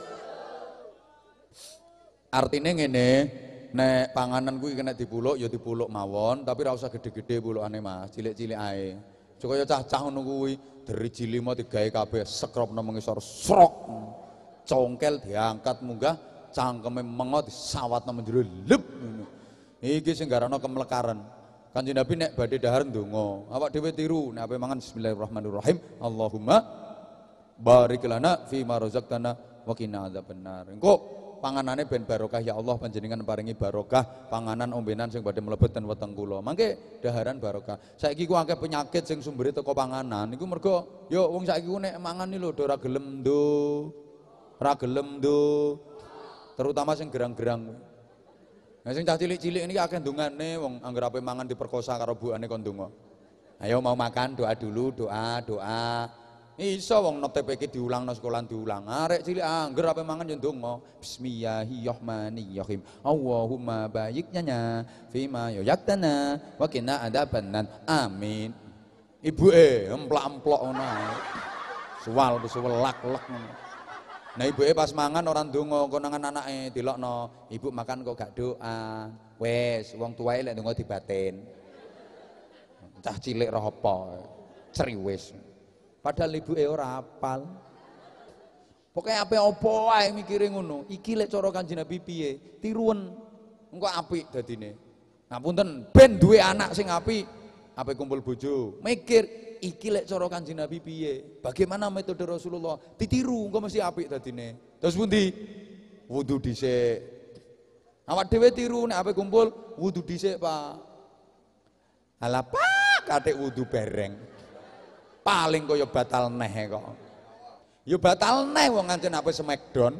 Artine ngene, nek panganan kuwi kena dipuluk ya dipuluk mawon, tapi ra usah gede-gede pulukane Mas, cilik-cilik ae. Supaya cah-cah ngono kuwi driji lima digawe kabeh sekropno mengisor srok. Congkel diangkat munggah, cangkeme mengo disawatno menjero lep ngono. Iki sing garana kemlekaran. Kanjeng Nabi nek badhe dahar ndonga, awak dhewe tiru nek ape mangan bismillahirrahmanirrahim. Allahumma barik lana fi ma razaqtana wa qina adzabannar. Engko panganane ben barokah ya Allah, panjenengan paringi barokah panganan ombenan sing badhe mlebet ten weteng kula. Mangke daharan barokah. Saiki ku akeh penyakit sing sumbere teko panganan. Iku mergo yo wong saiki ku nek mangan iki lho ora gelem ndo. Ora gelem ndo. Terutama sing gerang-gerang. Nah sing cah cilik-cilik ini akeh ndongane wong anggere ape mangan diperkosa karo buane kon ndonga. Ayo mau makan doa dulu, doa, doa. Iso wong T P K diulangno sekolah diulang. Arek cilik anggere ape mangan yo ndonga. Bismillahirrahmanirrahim. Allahumma bayyiknya fima yaktana wa qina adzabannar. Amin. Ibuke emplak-emplok ngono. Suwal suwelak-lek ngono. Nah ibuke pas mangan orang ndonga konangan anake dilokno, ibu makan kok gak doa. Wes wong tuwae lek ndonga dibatin. Cah cilik roh apa? Ceriwis. Padahal ibuke ora apal. Pokoke ape apa wae mikire ngono. Iki lek cara Kanjeng Nabi piye? Tiruan. Engko apik dadine. Ngapunten, ben duwe anak sing apik, ape kumpul bojo. Mikir iki lek cara Kanjeng Nabi piye? Bagaimana metode Rasulullah? Ditiru engko mesti apik dadine. Terus pundi? Wudu dhisik. Awak dhewe tiru nek ape kumpul wudu dhisik, Pak. Alah Pak, katik wudu bareng. Paling kaya batal neh kok. Ya batal neh wong ngancen ape smackdown.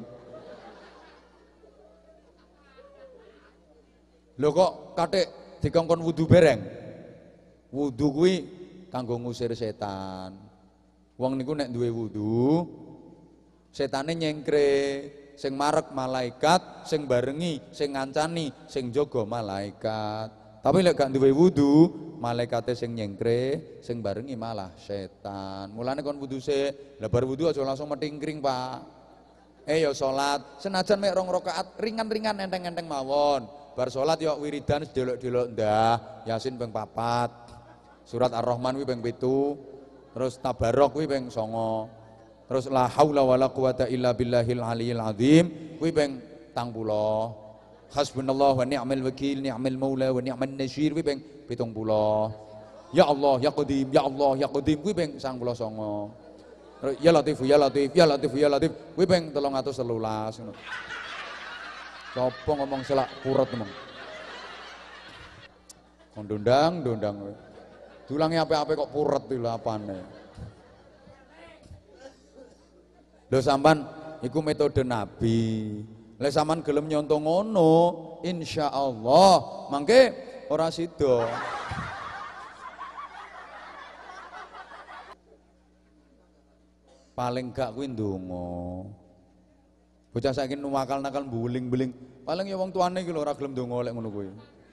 Lho kok katik dikongkon wudu bareng. Wudu kuwi kanggo ngusir setan. Wong niku nek duwe wudu, setane nyengkre, sing marek malaikat, sing barengi, sing ngancani, sing jaga malaikat. Tapi lek gak duwe wudu, malaikate sing nyengkre, sing barengi malah setan. Mulane kon wudu sik, lah bar wudu aja langsung metingkring, Pak. Eh ya salat, senajan mek rong rakaat ringan-ringan enteng-enteng mawon. Bar salat ya wiridan sedelok-delok ndah, Yasin ping papat. Surat Ar-Rahman kuwi ping pitu. Terus Tabarok kuwi ping songo. Terus la haula wala quwata illa billahil aliyil azim kuwi ping tang puluh. Hasbunallah wa ni'mal wakil, ni'mal maula wa ni'man nasir kuwi ping pitung puluh. Ya Allah ya Qadim, ya Allah ya Qadim kuwi ping sangang puluh sanga. Ya Latif ya Latif ya Latif ya Latif kuwi ping telung atus telulas ngono. Sopo ngomong selak puret ngomong. Kon ndondang ndondang kowe. Dulangi ape-ape kok puret iki lho apane. Lho sampean iku metode Nabi. Lek sampean gelem nyonto ngono, insyaallah mangke ora sida. Paling gak kuwi ndonga. Bocah saiki nuwakal-nakal mbuling-buling. Paling ya wong tuane iki lho ora gelem ndonga lek ngono kuwi.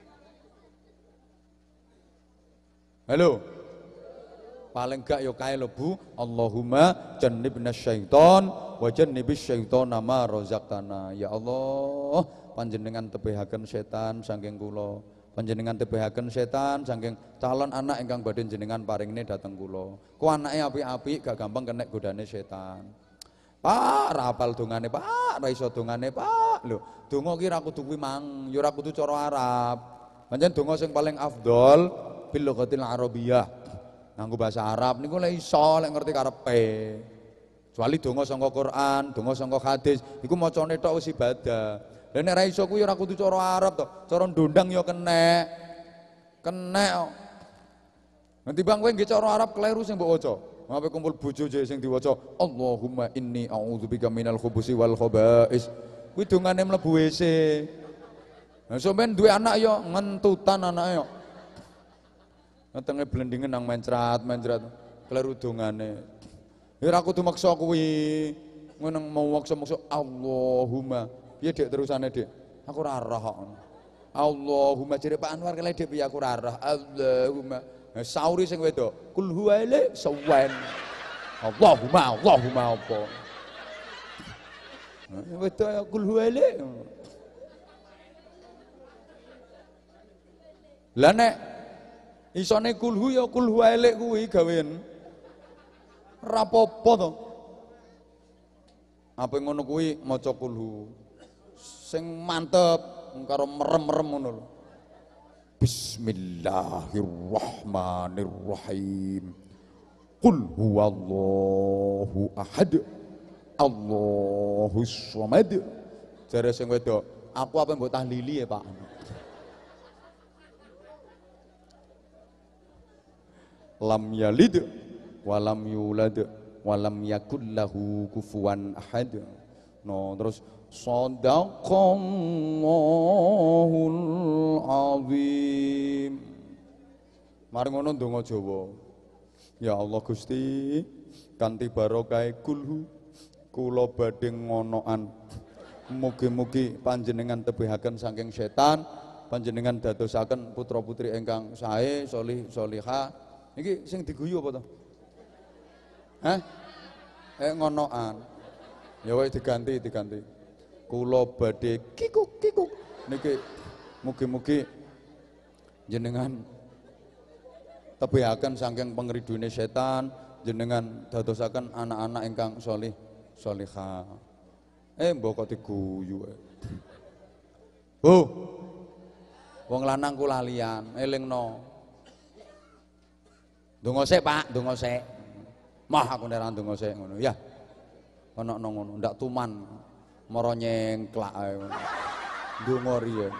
Halo. Paling gak ya kae lho Bu, Allahumma jannibna syaiton wa jannibis syaitona ma razaqtana. Ya Allah, panjenengan tebihaken setan saking kula. Panjenengan tebihaken setan saking calon anak ingkang badhe jenengan paringne dhateng kula. Ku anake apik-apik gak gampang kena godane setan. Pak, ra hafal dongane, Pak, ra iso dongane, Pak. Lho, donga ki ra kudu kuwi mang, ya ora kudu cara Arab. Pancen donga sing paling afdol bil lughatil arabiyyah. Nganggo bahasa Arab niku lek iso lek ngerti karepe. Kecuali donga saka Quran, donga saka hadis, iku macane tok wis ibadah. Lah nek ra iso kuwi ora kudu cara Arab to, cara ndondang ya kenek. Kenek. Nanti bang kowe nggih cara Arab kleru sing mbok waca. Ngape kumpul bojo je sing diwaca Allahumma inni a'udzubika minal khubusi wal khaba'is. Kuwi dongane mlebu W C. Lah sampean duwe anak ya ngentutan anake ya. Netenge blendingen nang mencrat-mencrat kleru dongane. Ya ora kudu maksa kuwi. Ngono mau maksa-maksa Allahumma. Piye Dik terusane Dik? Aku ora roh kok. Allahumma jere Pak Anwar kele Dik piye aku ora roh. Allahumma. Nah, sauri sing wedok. Kul huwaile sawan. Allahumma Allahumma apa? Nah, wedok ya kul huwaile. Lah nek isone kulhu ya kulhu elek kuwi gawean. Ora apa-apa to. Apa ngono kuwi maca kulhu. Sing mantep karo merem-merem ngono lho. Bismillahirrahmanirrahim. Qul huwallahu ahad. Allahus samad. Jare sing wedok, aku apa mbok tahlili ya, Pak? Lam yalid walam yulad walam yakul lahu kufuwan ahad. No, terus Shadaqallahul azim. Mari ngono ndonga Jawa. Ya Allah Gusti, kanthi barokah kulhu kula badhe ngonoan. Mugi-mugi panjenengan tebihaken saking setan, panjenengan dadosaken putra-putri ingkang sae, solih solihah. Iki sing diguyu apa to? Hah? Eh ngonoan. Ya wae diganti, diganti. Kula badhe kikuk kikuk niki mugi-mugi jenengan tebihaken saking pengridune setan, jenengan dadosaken anak-anak ingkang solih Sholihah. Eh mbok kok diguyu. Bu. Wong lanang ku lalian, elingno. Ndonga sik, Pak, ndonga sik. Mah aku nek ra ndonga sik ngono. Ya. Ana nang ngono, ndak tuman. Mara nyengklak ae. Ndonga riyen.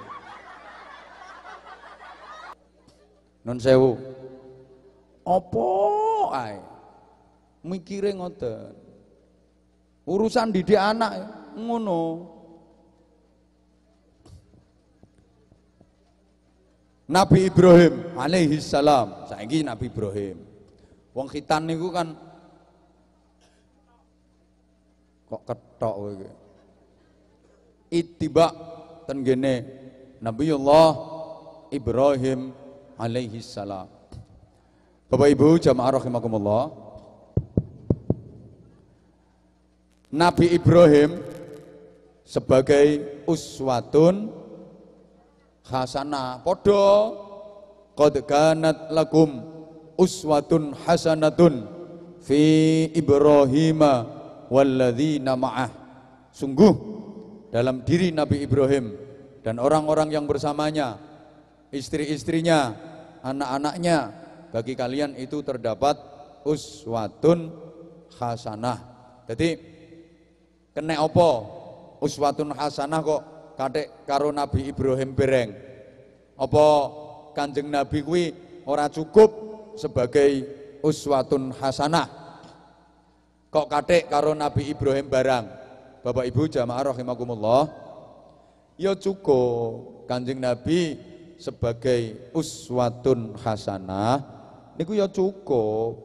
Nun sewu. Apa ae? Mikire ngoten. Urusan didik anak ngono. Nabi Ibrahim alaihi salam, saiki Nabi Ibrahim. Wong khitan niku kan kok ketok kowe iki. Ittiba ten gene Nabiullah Ibrahim alaihi salam. Bapak Ibu jamaah rahimakumullah. Nabi Ibrahim sebagai uswatun hasanah, podo qad kanat lakum uswatun hasanatun fi Ibrahima walladzina ma'ah. Sungguh dalam diri Nabi Ibrahim dan orang-orang yang bersamanya, istri-istrinya, anak-anaknya, bagi kalian itu terdapat uswatun hasanah. Jadi kena apa uswatun hasanah kok katik karo Nabi Ibrahim bereng? Apa Kanjeng Nabi kuwi ora cukup sebagai uswatun hasanah? Kok katik karo Nabi Ibrahim barang? Bapak Ibu jamaah rahimakumullah. Ya cukup. Kanjeng Nabi sebagai uswatun hasanah niku ya cukup.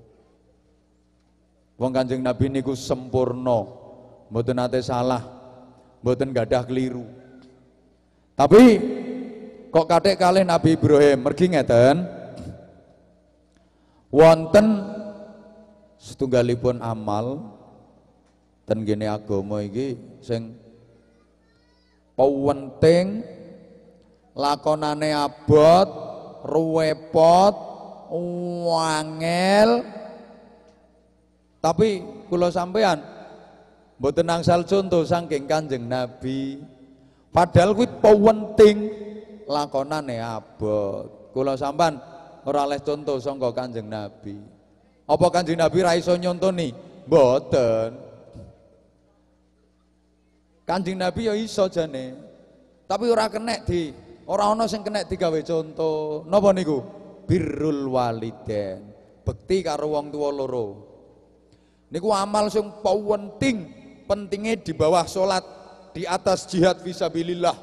Wong Kanjeng Nabi niku sempurna, mboten nate salah, mboten gadah keliru. Tapi kok kathik kalih Nabi Ibrahim mergi ngeten, wonten setunggalipun amal ten gene agama iki sing penting, lakonane abot, ruwepot, wangel, tapi kula sampean mboten angsal contoh saking Kanjeng Nabi. Padahal kuwi penting, lakonane abot. Kula sampean ora oleh contoh sangka Kanjeng Nabi. Apa Kanjeng Nabi ra iso nyontoni? Mboten. Kanjeng Nabi ya iso jane. Tapi ora kenek di, ora ana sing kenek digawe contoh. Napa niku? Birrul walidain. Bekti karo wong tuwa loro. Niku amal sing penting, pentingnya di bawah salat, di atas jihad fisabilillah.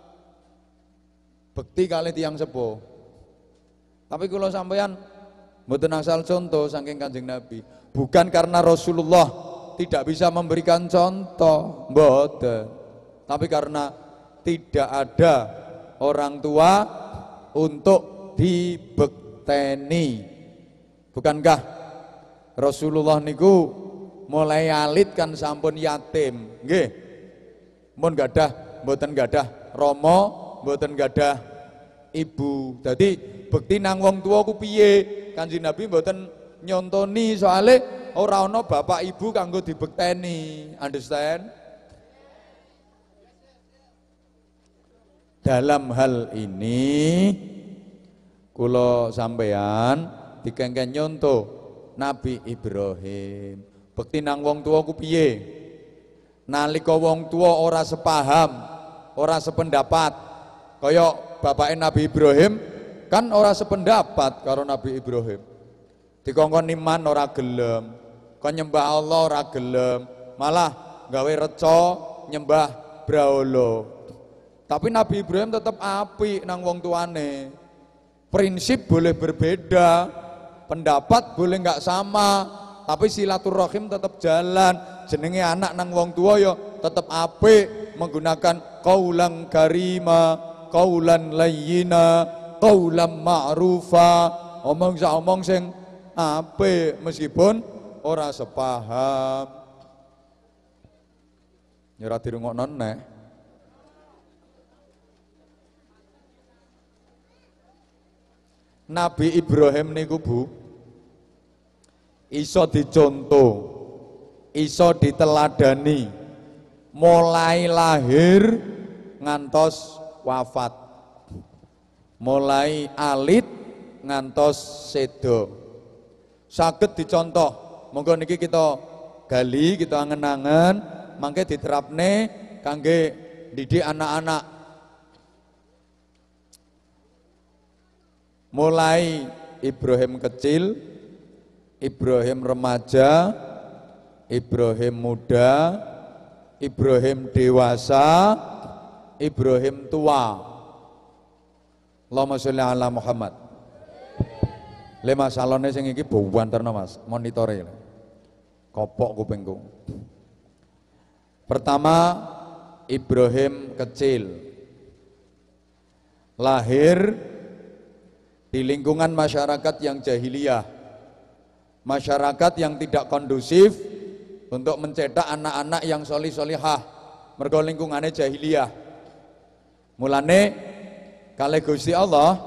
Bekti kali tiyang sepuh. Tapi kula sampeyan mboten asal contoh saking Kanjeng Nabi. Bukan karena Rasulullah tidak bisa memberikan contoh, mboten. Tapi karena tidak ada orang tua untuk dibekteni. Bukankah Rasulullah niku mulai alit kan sampun yatim, nggih. Mun gadah, mboten gadah rama, mboten gadah ibu. Dadi bekti nang wong tuwa ku piye? Kanjeng Nabi mboten nyontoni soale ora ana bapak ibu kanggo dibekteni. Understand? Dalam hal ini kula sampean dikengken nyonto Nabi Ibrahim. Bekti nang wong tuwa ku piye? Nalika wong tuwa ora sepaham, ora sependapat, kaya bapake Nabi Ibrahim kan ora sependapat karo Nabi Ibrahim. Dikongkon iman ora gelem, kon nyembah Allah ora gelem, malah gawe reca nyembah brahala. Tapi Nabi Ibrahim tetap apik nang wong tuane. Prinsip boleh berbeda, pendapat boleh nggak sama, tapi silaturahim tetap jalan. Jenenge anak nang wong tua yo tetap apik, menggunakan qaulan karima, qaulan layyina, qaulan ma'rufa, omong sak omong sing apik meskipun ora sepaham. Nyora dirungokno neh. Nabi Ibrahim niku Bu iso dicontoh iso diteladani mulai lahir ngantos wafat, mulai alit ngantos sedo. Saged dicontoh, monggo niki kita gali, kita angen-angen, mangke diterapne kangge didik anak-anak. Mulai Ibrahim kecil, Ibrahim remaja, Ibrahim muda, Ibrahim dewasa, Ibrahim tua. Allahumma sholli ala Muhammad. Le masalahne sing iki buwanterno Mas, monitore. Kopok kupingku. Pertama, Ibrahim kecil. Lahir di lingkungan masyarakat yang jahiliyah, masyarakat yang tidak kondusif untuk mencetak anak-anak yang solih solihah, mergo lingkungannya jahiliyah. Mulane kalih Gusti Allah,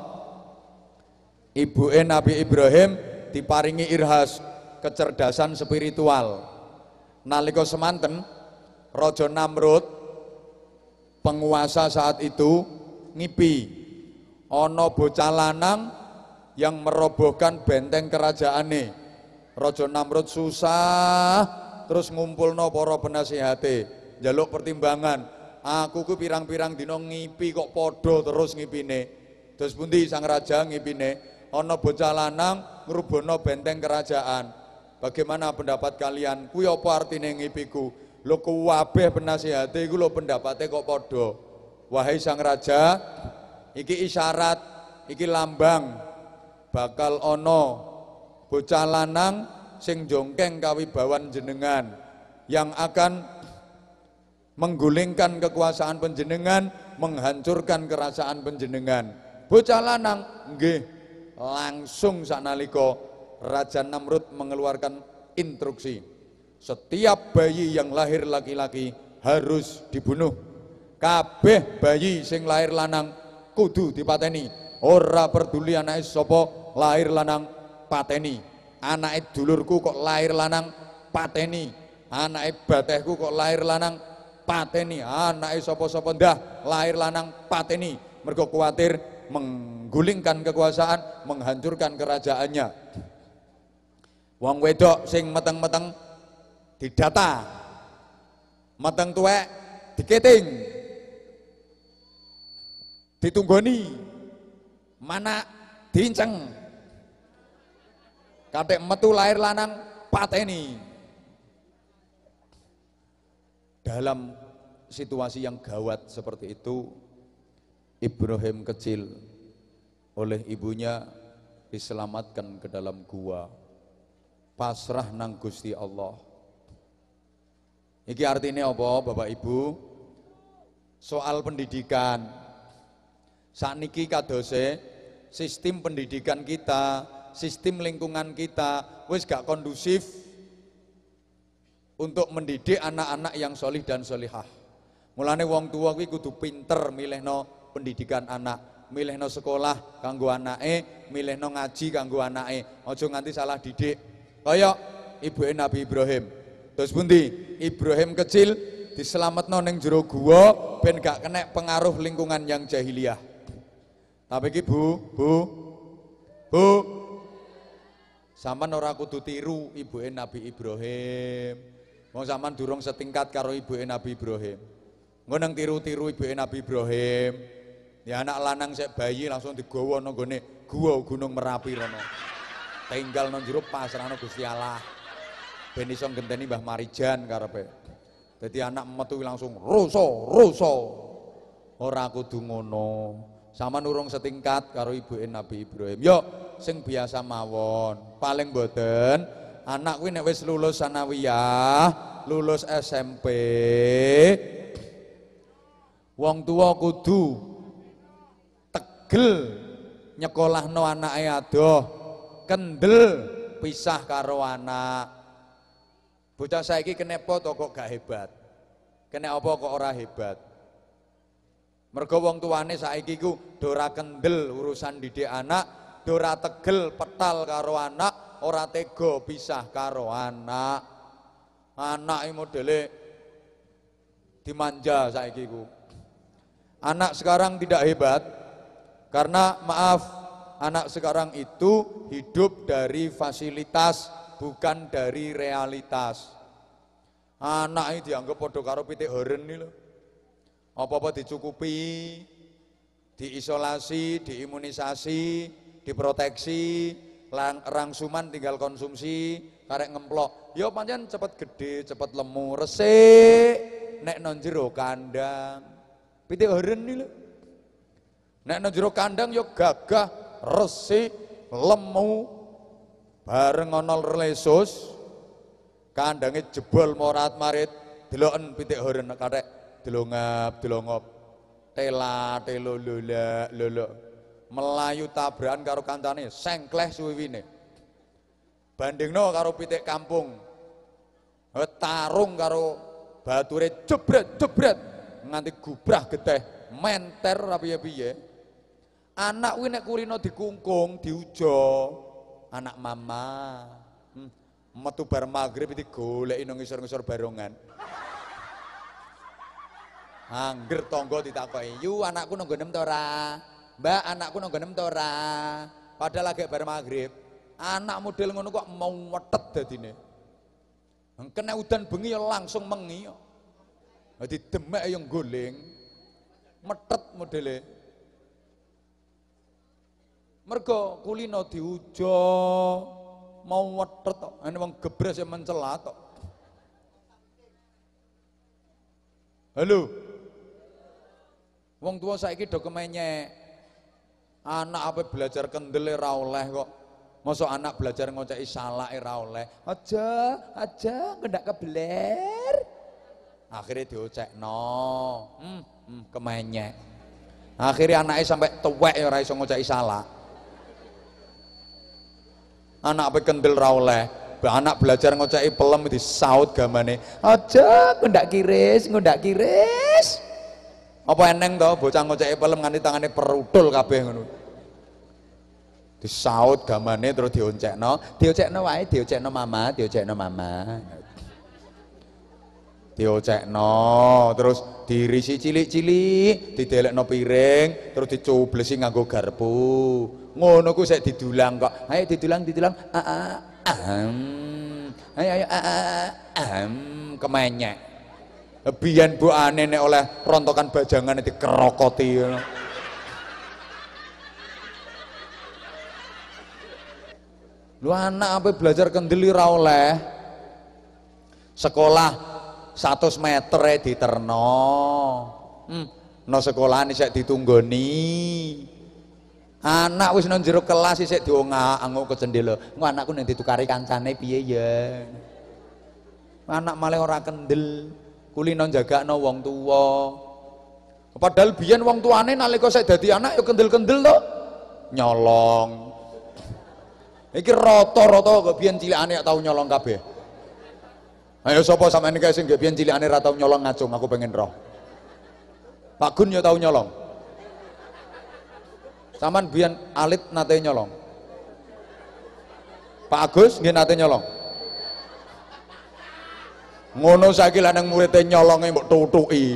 ibuke Nabi Ibrahim diparingi irhas, kecerdasan spiritual. Nalika semanten Raja Namrud, penguasa saat itu, ngipi ana bocah lanang yang merobohkan benteng kerajaane. Raja Namrud susah terus ngumpulno para penasihate, njaluk pertimbangan. Aku ku pirang-pirang dina ngipi kok padha terus ngipine. Terus pundi sang raja ngipine? Ana bocah lanang ngrubono benteng kerajaan. Bagaimana pendapat kalian? Kuwi apa artine ngipiku? Lho kuwabeh penasihate iku lho pendapate kok padha. Wahai sang raja, iki isyarat, iki lambang bakal ono bocah lanang sing jongkeng kawibawan jenengan yang akan menggulingkan kekuasaan penjenengan, menghancurkan kerajaan penjenengan. Bocah lanang, nggih. Langsung saknalika Raja Namrud mengeluarkan instruksi, setiap bayi yang lahir laki-laki harus dibunuh. Kabeh bayi sing lahir lanang kudu dipateni. Ora peduli anake sapa, lahir lanang pateni. Anake dulurku kok lahir lanang pateni. Anake batehku kok lahir lanang pateni. Anake sapa-sapa ndah lahir lanang pateni. Mergo kuwatir menggulingkan kekuasaan, menghancurkan kerajaannya. Wong wedok sing meteng-meteng didata, meteng tuwek diketing, ditunggoni, mana diinceng, kadek metu lahir lanang pateni. Dalam situasi yang gawat seperti itu, Ibrahim kecil oleh ibunya diselamatkan ke dalam gua, pasrah nang Gusti Allah. Iki artinya apa Bapak Ibu? Soal pendidikan, sakniki kadose sistem pendidikan kita, sistem lingkungan kita wis gak kondusif untuk mendidik anak-anak yang solih dan solihah. Mulane wong tua kuwi kudu pinter milihno pendidikan anak, milihno sekolah kanggo anake, milihno ngaji kanggo anake. Aja nganti salah didik. Kaya ibuke Nabi Ibrahim. Terus pundi? Ibrahim kecil diselametno ning jero gua ben gak kena pengaruh lingkungan yang jahiliyah. Tapi iki Bu, Bu. Bu. Sampeyan ora kudu tiru ibuke Nabi Ibrahim. Wong sampean durung setingkat karo ibuke Nabi Ibrahim. Engko nang tiru-tiru ibuke Nabi Ibrahim. Ya anak lanang sek bayi langsung digawa nang gone gua Gunung Merapi rono. Tinggal nang jero pasrahno Gusti Allah. Ben iso ngenteni Mbah Marijan karepe. Dadi anak metu langsung ruso, ruso. Ora kudu ngono. Sampeyan urung setingkat karo ibuke Nabi Ibrahim. Yo sing biasa mawon. Paling mboten anak kuwi nek wis lulus sanawiyah, lulus S M P, wong tua kudu tegel nyekolahno anake adoh, kendel pisah karo anak. Bocah saiki kena apa to kok gak hebat? Kena apa kok ora hebat? Mergo wong tuane saiki ku dora kendel urusan didik anak, dora tegel petal karo anak, ora tega pisah karo anak. Anak modele dimanja saiki ku. Anak sekarang tidak hebat karena maaf, anak sekarang itu hidup dari fasilitas bukan dari realitas. Anak ini dianggap podo karo pitik heren nih loh. Apa-apa dicukupi, diisolasi, diimunisasi, diproteksi, lang, rangsuman tinggal konsumsi, karek ngemplok. Yo pancen cepet gede, cepet lemu, resik, nek nang jero kandang. Pitik heren nih loh. Nek nang jero kandang yo gagah, resik, lemu, bareng ana lesus, kandangnya jebol morat marit, deloken pitik heren karek delongap delongop, tela telo lola lolo, melayu tabrakan karo kancane, sengkleh suwiwine. Bandingno karo pitik kampung, tarung karo bature jebret jebret nganti gubrah geteh, menter rapiye piye. Anak kuwi nek kulino dikungkung, diujo, anak mama. Hmm. Metu bar magrib iki goleki nang ngisor-ngisor barongan. Angger tangga ditakoki, "Yu anakku nang nggonem ta ora? Mbak, anakku nang nggonem ta ora?" Padahal lagi bar magrib. Anak model ngono kok mau wetet dadine. Kena udan bengi ya langsung mengi ya. Dadi demek yang goleng. Metet modele. Mergo kulino diujo mau wetet tok. Ane wong gebres ya mencela tok. Halo. Wong tua saiki do kemenyek. Anak apa belajar kendel ora oleh kok. Mosok anak belajar ngoceki salake ora oleh. Aja, aja ngendak kebeler. Akhirnya diocekno. Hmm, hmm kemenyek. Akhirnya anaknya sampai tuwek ya ora iso ngoceki salak. Anak apa kendel ora oleh. Anak belajar ngoceki pelem disaut gamane. Aja ngendak kiris, ngendak kiris. Apa eneng to bocah ngoceki pelem nganti tangane perudul kabeh ngono. Disaut gamane terus dioncekno, diocekno wae, diocekno mama, diocekno mama. Diocekno, terus dirisi cilik-cilik, didelekno piring, terus dicublesi nganggo garpu. Ngono ku sik didulang kok. Ayo didulang, didulang. Ah, ah, ahem. Ayo ayo ah, ah, ahem kemenyek. Biyen mbokane nek oleh rontokan bajangan dikerokoti ngono. Lu anak apa belajar kendeli ra oleh. Sekolah seratus meter e diterno. Hmm, no sekolah ini sik ditunggoni. Anak wis nang jero kelas isik diongak-anguk ke jendela. Engko anakku nek ditukari kancane piye ya. Anak malah ora kendel. Kulino jagakno wong tuwa. Padahal biyen wong tuane nalika sik dadi anak ya kendel-kendel to. Nyolong. Iki rata-rata kok biyen cilikane tau nyolong kabeh. Ayo sapa sampeyan iki sing biyen cilikane ra tau nyolong ngacung, aku pengen roh. Pak Gun ya tau nyolong. Saman biyen alit nate nyolong. Pak Agus nggih nate nyolong. Ngono saiki lanang muridé nyolonge mbok tutuki.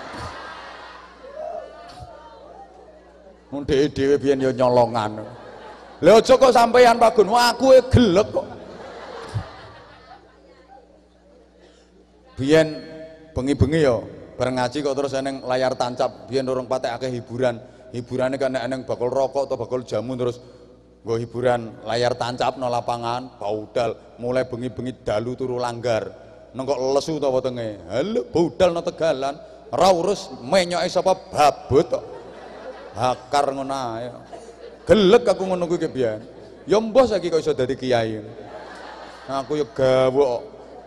Mun dhewe-dhewe biyen ya nyolongan. Lha aja kok sampeyan Pak Gun, wah aku e gelek kok. Biyen bengi-bengi ya bareng ngaji kok terus eneng layar tancap, biyen urung patek akeh hiburan. Hiburane kan eneng bakul rokok atau bakul jamu terus nggo hiburan layar tancap no lapangan, baudal mulai bengi-bengi dalu turu langgar. Neng kok lesu to wetenge. Halo budal no Tegalan, ora urus menyoke sapa babut kok. Hakar ngono ae. Gelek aku ngono kuwi biyen. Ya mbah saiki kok iso dadi kiai. Nah, aku ya gawok.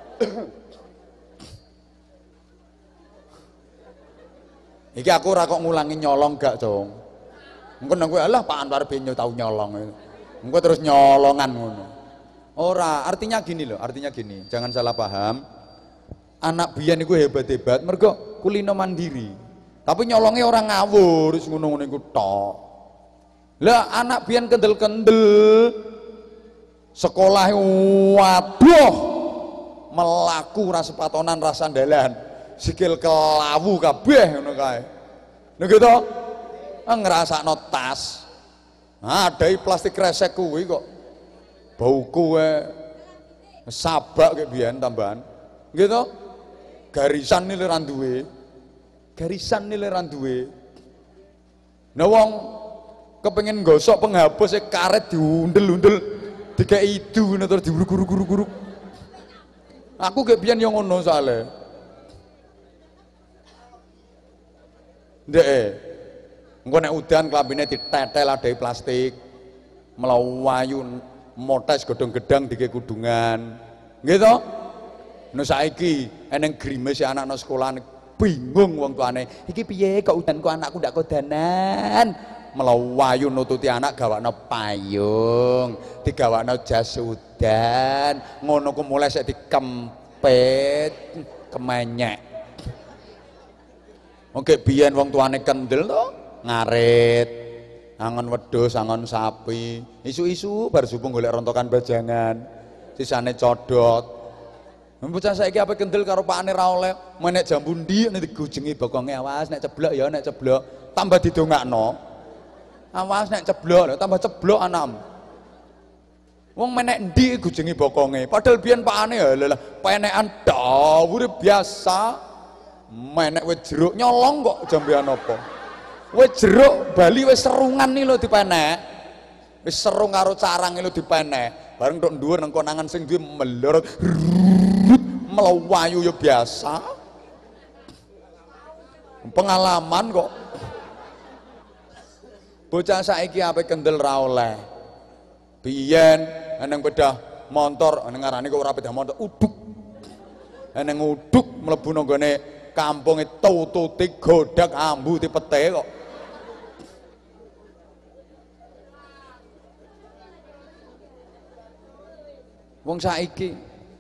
Iki aku ora kok ngulangi nyolong gak, Cung. Engko nang kowe alah Pak Anwar ben tau nyolong. Engko terus nyolongan ngono. Ora, artinya gini loh, artinya gini. Jangan salah paham. Anak biyen iku hebat-hebat mergo kulino mandiri. Tapi nyolongnya orang ngawur, wis ngono-ngono iku tok. Lah anak biyen kendel-kendel sekolah waduh melaku ora sepatonan ora sandalan. Sikil kelawu kabeh ngono kae. Lha gitu. Ngrasakno tas. Adai plastik kresek kuwi kok. Bauku wae sabak kayak biyen tambahan. Gitu. Garisan nilai ra duwe. Garisan nilai ra duwe. Nah wong kepengin gosok penghapus e karet diundel-undel dikei idu terus diuruk-uruk-uruk. Aku kayak biyen yo ngono soalé. Ndek. Engko nek udan klambine ditetel adai plastik. Melawayu motes godhong gedang dike kudungan. Nggih to? No saiki eneng grimes anak nang sekolah bingung wong tuane. Iki piye kok udan kok anakku ndak kodanan. Melawayu nututi anak gawakno payung, digawakno jas udan. Ngono ku mulai sik dikempet, kemenyek. Oke biyen wong tuane kendel to, ngarit. Angon wedhus, angon sapi, isu-isu bar subuh golek rontokan bajangan, sisane codot. Bocah saiki ape kendel karo pakane ra oleh, menek jambu ndi nek digojengi bokonge awas nek ceblok ya nek ceblok, tambah didongakno. Awas nek ceblok, tambah ceblok anam. Wong menek ndi gojengi bokonge, padahal biyen pakane ya lha penekan dawure biasa. Menek wis jeruk nyolong kok jambean apa? Wis jeruk Bali wis serungan nih lho dipenek. Wis serung karo carang lho dipenek. Bareng tok dhuwur nang konangan sing duwe melorot melawayu ya biasa. Pengalaman kok. Bocah saiki ape kendel ra oleh. Biyen eneng pedah motor, eneng ngarani kok ora pedah motor, uduk. Eneng uduk mlebu nang gone kampung e tututi godak ambu dipete kok. Wong saiki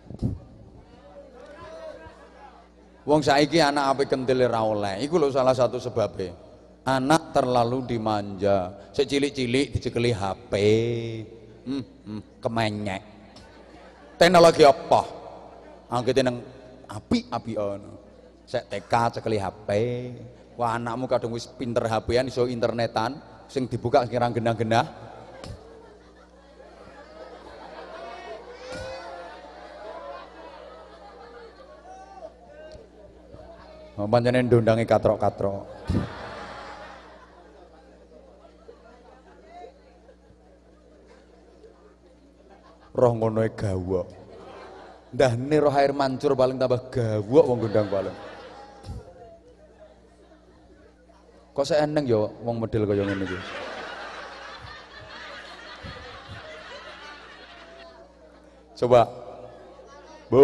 Wong saiki anak ape kendel ra oleh. Iku lho salah satu sebabnya. Anak terlalu dimanja. Sik cilik-cilik dicekeli H P. Hmm, hmm, kemenyek. Teknologi apa? Anggete nang api-apian. Sek T K cekeli H P. Wah anakmu kadung wis pinter H P-an iso internetan sing dibuka sekirang genah-genah. Pancene ndondangi katrok-katrok. Roh ngono e gawok. Ndahne roh air mancur paling tambah gawok wong gondang paling. Kok seeneng ya wong model kaya ngene iki. Coba. Bu.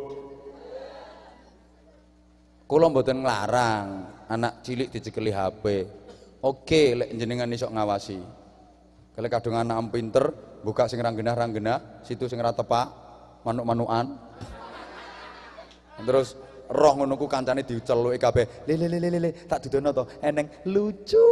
Kula mboten nglarang anak cilik dicekeli H P. Oke, lek jenengan iso ngawasi. Kalau kadung anak pinter, buka sing ranggenah-ranggenah, situ sing ra tepak, manuk-manukan. Terus roh ngono ku kancane diceluki kabeh. Le le le le le, tak dudono to, eneng lucu.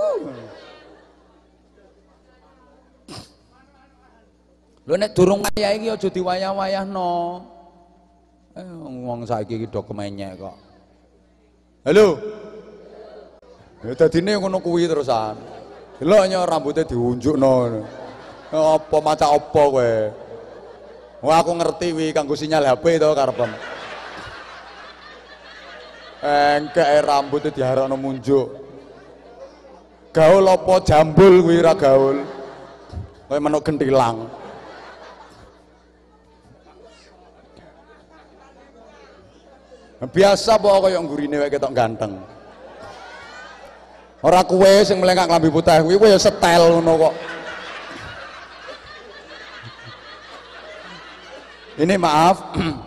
Lho nek durung wayah iki aja diwayah-wayahno. Eh wong saiki iki do kemenyek kok. Halo. Ya dadine ngono kuwi terusan. Delok nyo rambutnya diunjukno. Apa maca apa kowe? Wah aku ngerti wi kanggo sinyal H P to karepem. Engke rambutnya diharapno munjuk. Gaul apa jambul kuwi ra gaul. Kowe manuk gentilang. Biasa po kaya nggurine wae ketok ganteng. Ora kowe sing melengkak klambi putih kuwi kowe ya setel ngono kok. Ini maaf.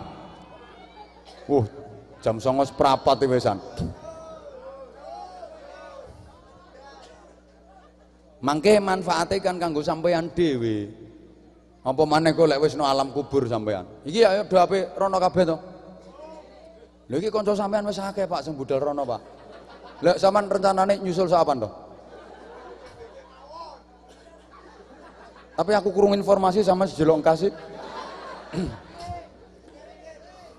Uh, jam songo seprapat iki wisan. Mangke manfaate kan kanggo sampean dhewe. Apa maneh kok lek wis no alam kubur sampean. Iki ayo do ape rono kabeh to. Lha iki kanca sampean wis akeh Pak sing budal rono, Pak. Lek sampean rencanane nyusul sapan to? Tapi aku kurung informasi sama sejelok kasih.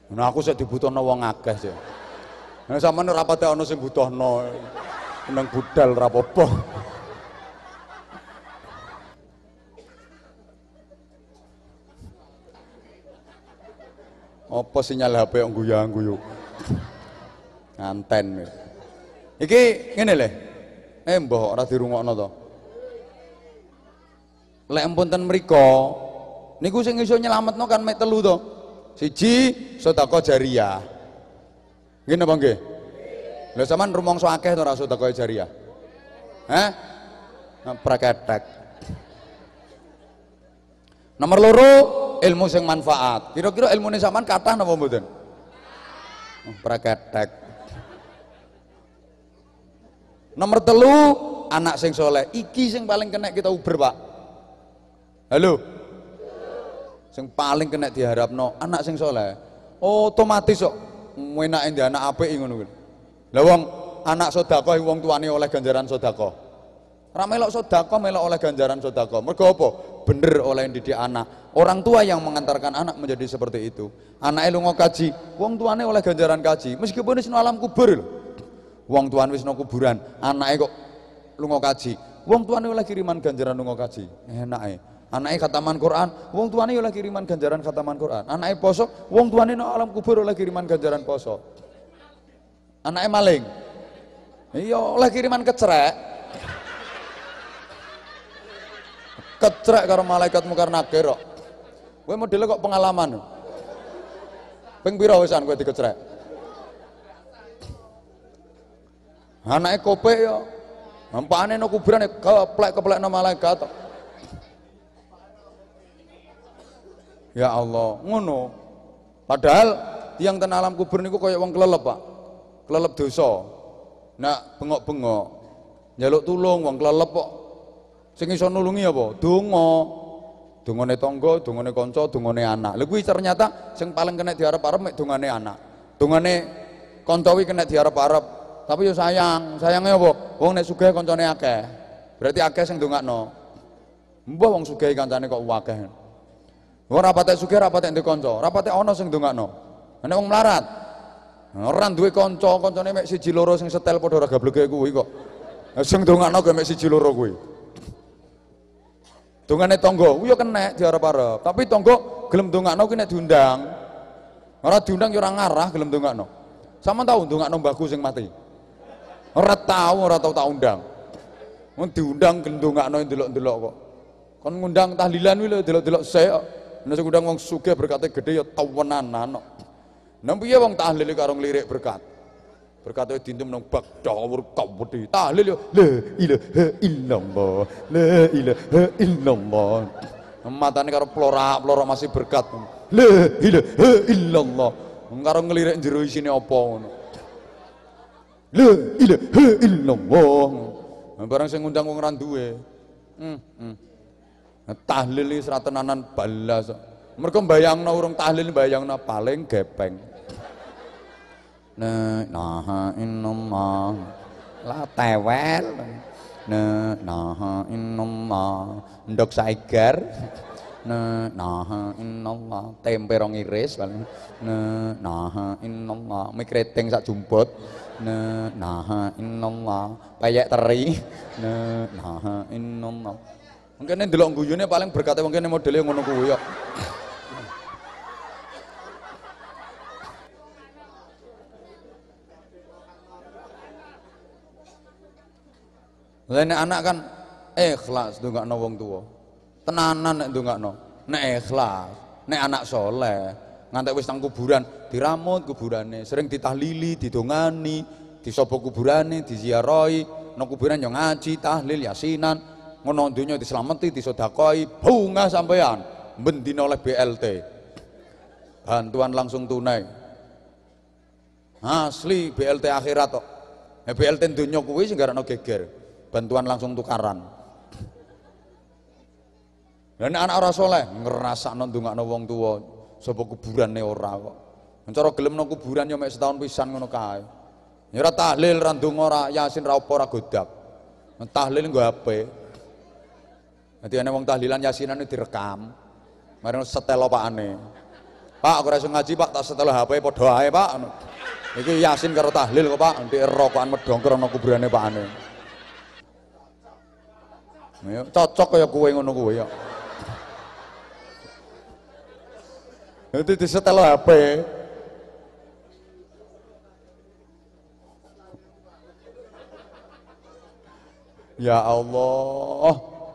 Nah aku sik dibutuhno wong akeh sih. Nah sampeyan ora pati ana sing butuhno. Nang budal ora apa-apa. Apa sinyal H P kok guyang-guyu. Nganten. Iki ngene le. Eh mbah ora dirungokno to. Lek empunten mriko niku sing iso nyelametno kan mek telu to. Siji sedekah jariyah. Nggih napa nggih? Lha sampean rumangsa akeh to ora sedekah jariyah? Hah? Praketek. Nomor loro ilmu sing manfaat. Kira-kira ilmune sampean kathah napa mboten? Praketek. Nomor telu anak sing soleh. Iki sing paling kena kita uber, Pak. Halo. Sing paling kena diharapno anak sing soleh. Otomatis kok enake ndek anak apik ngono kuwi. Lah wong anak sedekah wong tuane oleh ganjaran sedekah. Ora melok sedekah melok oleh ganjaran sedekah. Mergo apa? Bener oleh didik anak. Orang tua yang mengantarkan anak menjadi seperti itu. Anake lunga kaji, wong tuane oleh ganjaran kaji. Meskipun wis nang alam kubur lho. Wong tuane wis nang kuburan, anake kok lunga kaji. Wong tuane oleh kiriman ganjaran lunga kaji. Enake. Anake khataman Quran, wong tuane oleh kiriman ganjaran khataman Quran. Anake poso, wong tuane nang alam kubur oleh kiriman ganjaran poso. Anake maling. Iya oleh kiriman kecrek. Kecrek karo malaikat mungkar nakir kok. Kowe modele kok pengalaman. Ping pira wisan kowe dikecrek? Anake kopek ya. Nampakane nang kuburan keplek-keplek nang malaikat. Ya Allah, ngono. Padahal tiang ten alam kubur niku kaya wong kelelep, Pak. Kelelep dosa. Nak bengok-bengok njaluk tulung wong kelelep kok. Sing iso nulungi apa? Donga. Dongane tangga, dongane kanca, dongane anak. Lha kuwi ternyata sing paling kena diarep-arep mek dongane anak. Dongane kanca kuwi kena diarep-arep. Tapi yo sayang, sayangnya apa? Wong nek sugih kancane akeh. Berarti akeh sing ndongakno. Mbah wong sugih kancane kok akeh. Wong ora patek sugih ora patek ndek kanca, ora patek ana sing ndongakno. Nek wong melarat, ora duwe kanca, kancane mek siji loro sing setel padha ora gableke kuwi kok. Sing ndongakno ge mek siji loro kuwi. Dongane tangga, kuwi yo kenek diarep-arep. Tapi tangga gelem ndongakno kuwi nek diundang. Ora diundang yo ora ngarah gelem ndongakno. Sampeyan tau ndongakno mbahku sing mati? Ora tau, ora tau tak undang. Mun diundang gelem ndongakno ndelok-ndelok kok. Kon ngundang tahlilan kuwi lho delok-delok sik kok. Nek sing ngundang wong sugih berkate gede ya tawenanan kok. Nang piye wong tahlil karo nglirik berkat? Berkate dinten nang bak dawur kawedi. Tahlil yo la ilaha illallah. La ilaha illallah. Matane karo plorak-plorok masih berkat. La ilaha illallah. Karo nglirik jero isine apa ngono. La ilaha illallah. Barang sing ngundang wong ora duwe. Hmm, hmm. Tahlil iki ora tenanan balas. Mergo mbayangno urung tahlil mbayangno paling gepeng. La ilaha illallah. La tewel. La ilaha illallah. Ndok saigar. La ilaha illallah. Tempe rong iris paling. La ilaha illallah. Mie keriting sak jumput. La ilaha illallah. Peyek teri. La ilaha illallah. Mungkin ndelok guyune paling berkate mungkin modele ngono kuwi kok. Lah nek anak kan ikhlas ndongakno wong tuwa. Tenanan nek ndongakno. Nek ikhlas, nek anak soleh, ngantek wis nang kuburan diramut kuburane, sering ditahlili, didongani, disopo kuburane, diziarahi, nang kuburan yo ngaji, tahlil, yasinan. Ngono donya dislameti, disedakahi, bunga sampean bendina oleh B L T. Bantuan langsung tunai. Asli B L T akhirat kok. Nah, B L T donya kuwi sing garane geger. Bantuan langsung tukaran. Lah nek anak ora saleh ngrasakno ndongakno wong tuwa, sapa kuburane ora kok. Cara gelem nang kuburan ya mek setahun pisan ngono kae. Ya ora tahlil, ora ndonga, ora yasin, ora apa, ora godak. Tahlil nggo H P. Dadi ana wong tahlilan yasinan direkam. Mari setel opakane. Pak aku ora iso ngaji Pak, tak setel H P padha ae Pak. Iki Yasin karo tahlil kok Pak, ndek rokokan medhongker ana kuburane Pak ane. Ya cocok kaya kowe ngono kuwi ya. Nanti disetel H P. Ya Allah.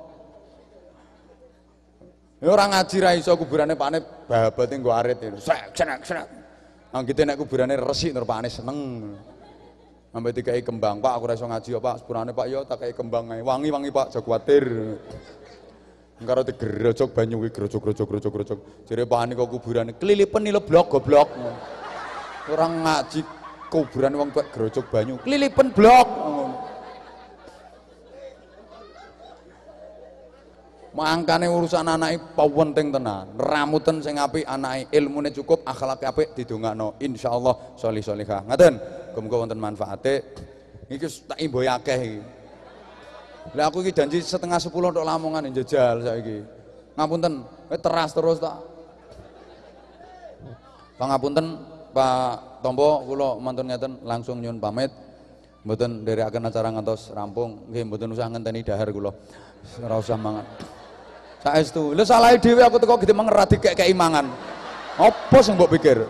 Ya ora ngaji ra iso kuburane Pakne babate nggo arit. Sek senek senek. Anggite nek kuburane resik nur Pakne seneng. Sampai dikai kembang, Pak aku ora iso ngaji ya Pak, sepurane Pak ya tak kei kembang ae. Wangi-wangi Pak, aja kuwatir. Engkaro digerojok banyu kuwi grojok-grojok-grojok-grojok. Jare Pakne kok kuburane kelilipen nile blok goblok. Ora ngaji kuburane wong tuwek grojok banyu, kelilipen blok. Mangkane urusan anake penting tenan. Ramuten sing apik anake, ilmune cukup, akhlake apik didongakno. Insyaallah sholih sholihah. Ngaten, muga-muga wonten manfaate. Iki tak imboi akeh iki. Lah aku iki janji setengah sepuluh untuk Lamongan njejal saiki. Ngapunten, teras terus tak. Pangapunten Pak Tompo, kula mantun ngeten langsung nyuwun pamit. Mboten nderekaken acara ngantos rampung. Nggih mboten usah ngenteni dahar kula. Ora usah mangan. Saestu, lho salahe dhewe aku teko gede mengerat dikek imangan. Apa sing mbok pikir?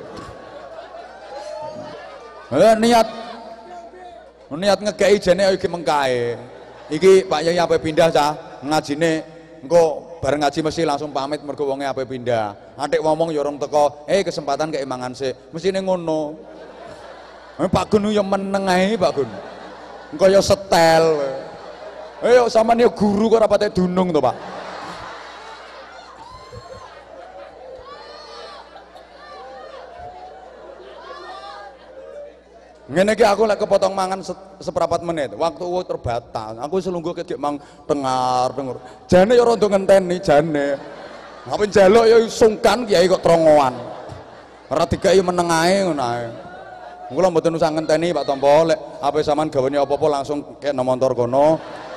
Eh niat niat ngekeki jene iki mengkae. Iki Pak Yai ape pindah cah ngajine engko bareng ngaji mesti langsung pamit mergo wonge ape pindah. Atik ngomong ya urung teko, eh kesempatan keimangan sik. Mestine ngono. Eh Pak Gun yo meneng ae Pak Gun. Engko yo setel. Eh yo sampean yo guru kok ora patek dunung to Pak. Ngene iki aku lek kepotong mangan se seprapat menit, waktu terbatas. Aku selungguh kejek mang dengar dengar. Jane ya rada ngenteni jane. Apa njaluk ya sungkan kiai kok trongoan. Ora dikai meneng ae ngono ae. Kula mboten usah ngenteni Pak Tompo, lek ape sampean gawane apa-apa langsung kek nang montor kono.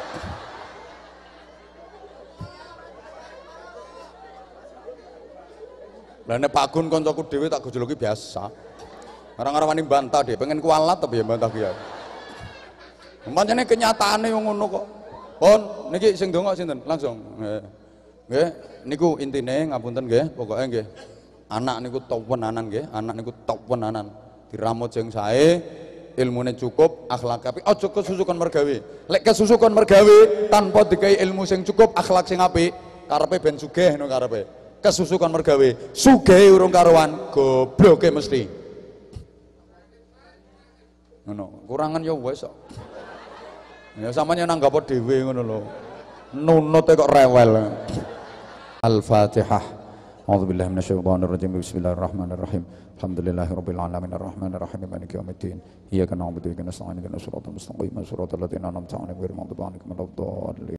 Lah nek Pak Gun kancaku dhewe tak gojoloki biasa. Orang-orang wani bantah deh, pengen kualat tapi ya bantah kiai. Pancene kenyataane yang ngono kok. Pon niki sing donga sinten? Langsung. Nggih. Nggih, niku intine ngapunten nggih, pokoke nggih. Anak niku top tenanan nggih, anak niku top tenanan. Diramut sing sae, ilmune cukup, akhlak apik. Aja kesusukan mergawe. Lek kesusukan mergawe tanpa dikai ilmu sing cukup, akhlak sing apik, karepe ben sugih no karepe. Kesusukan mergawe, sugih urung karuan, gobloke mesti. Ngono, kurangan ya wis kok. Ya sampeyan nanggap dhewe ngono lho. Nunute kok rewel. Al-Fatihah. A'udzubillahi minasyaitonir rajim. Bismillahirrahmanirrahim. Alhamdulillahirabbil alamin arrahmanir rahim maliki yaumiddin. Iyyaka na'budu wa iyyaka nasta'in ihdinas siratal mustaqim. Shiratal ladzina an'amta 'alaihim ghairil maghdubi 'alaihim waladdallin.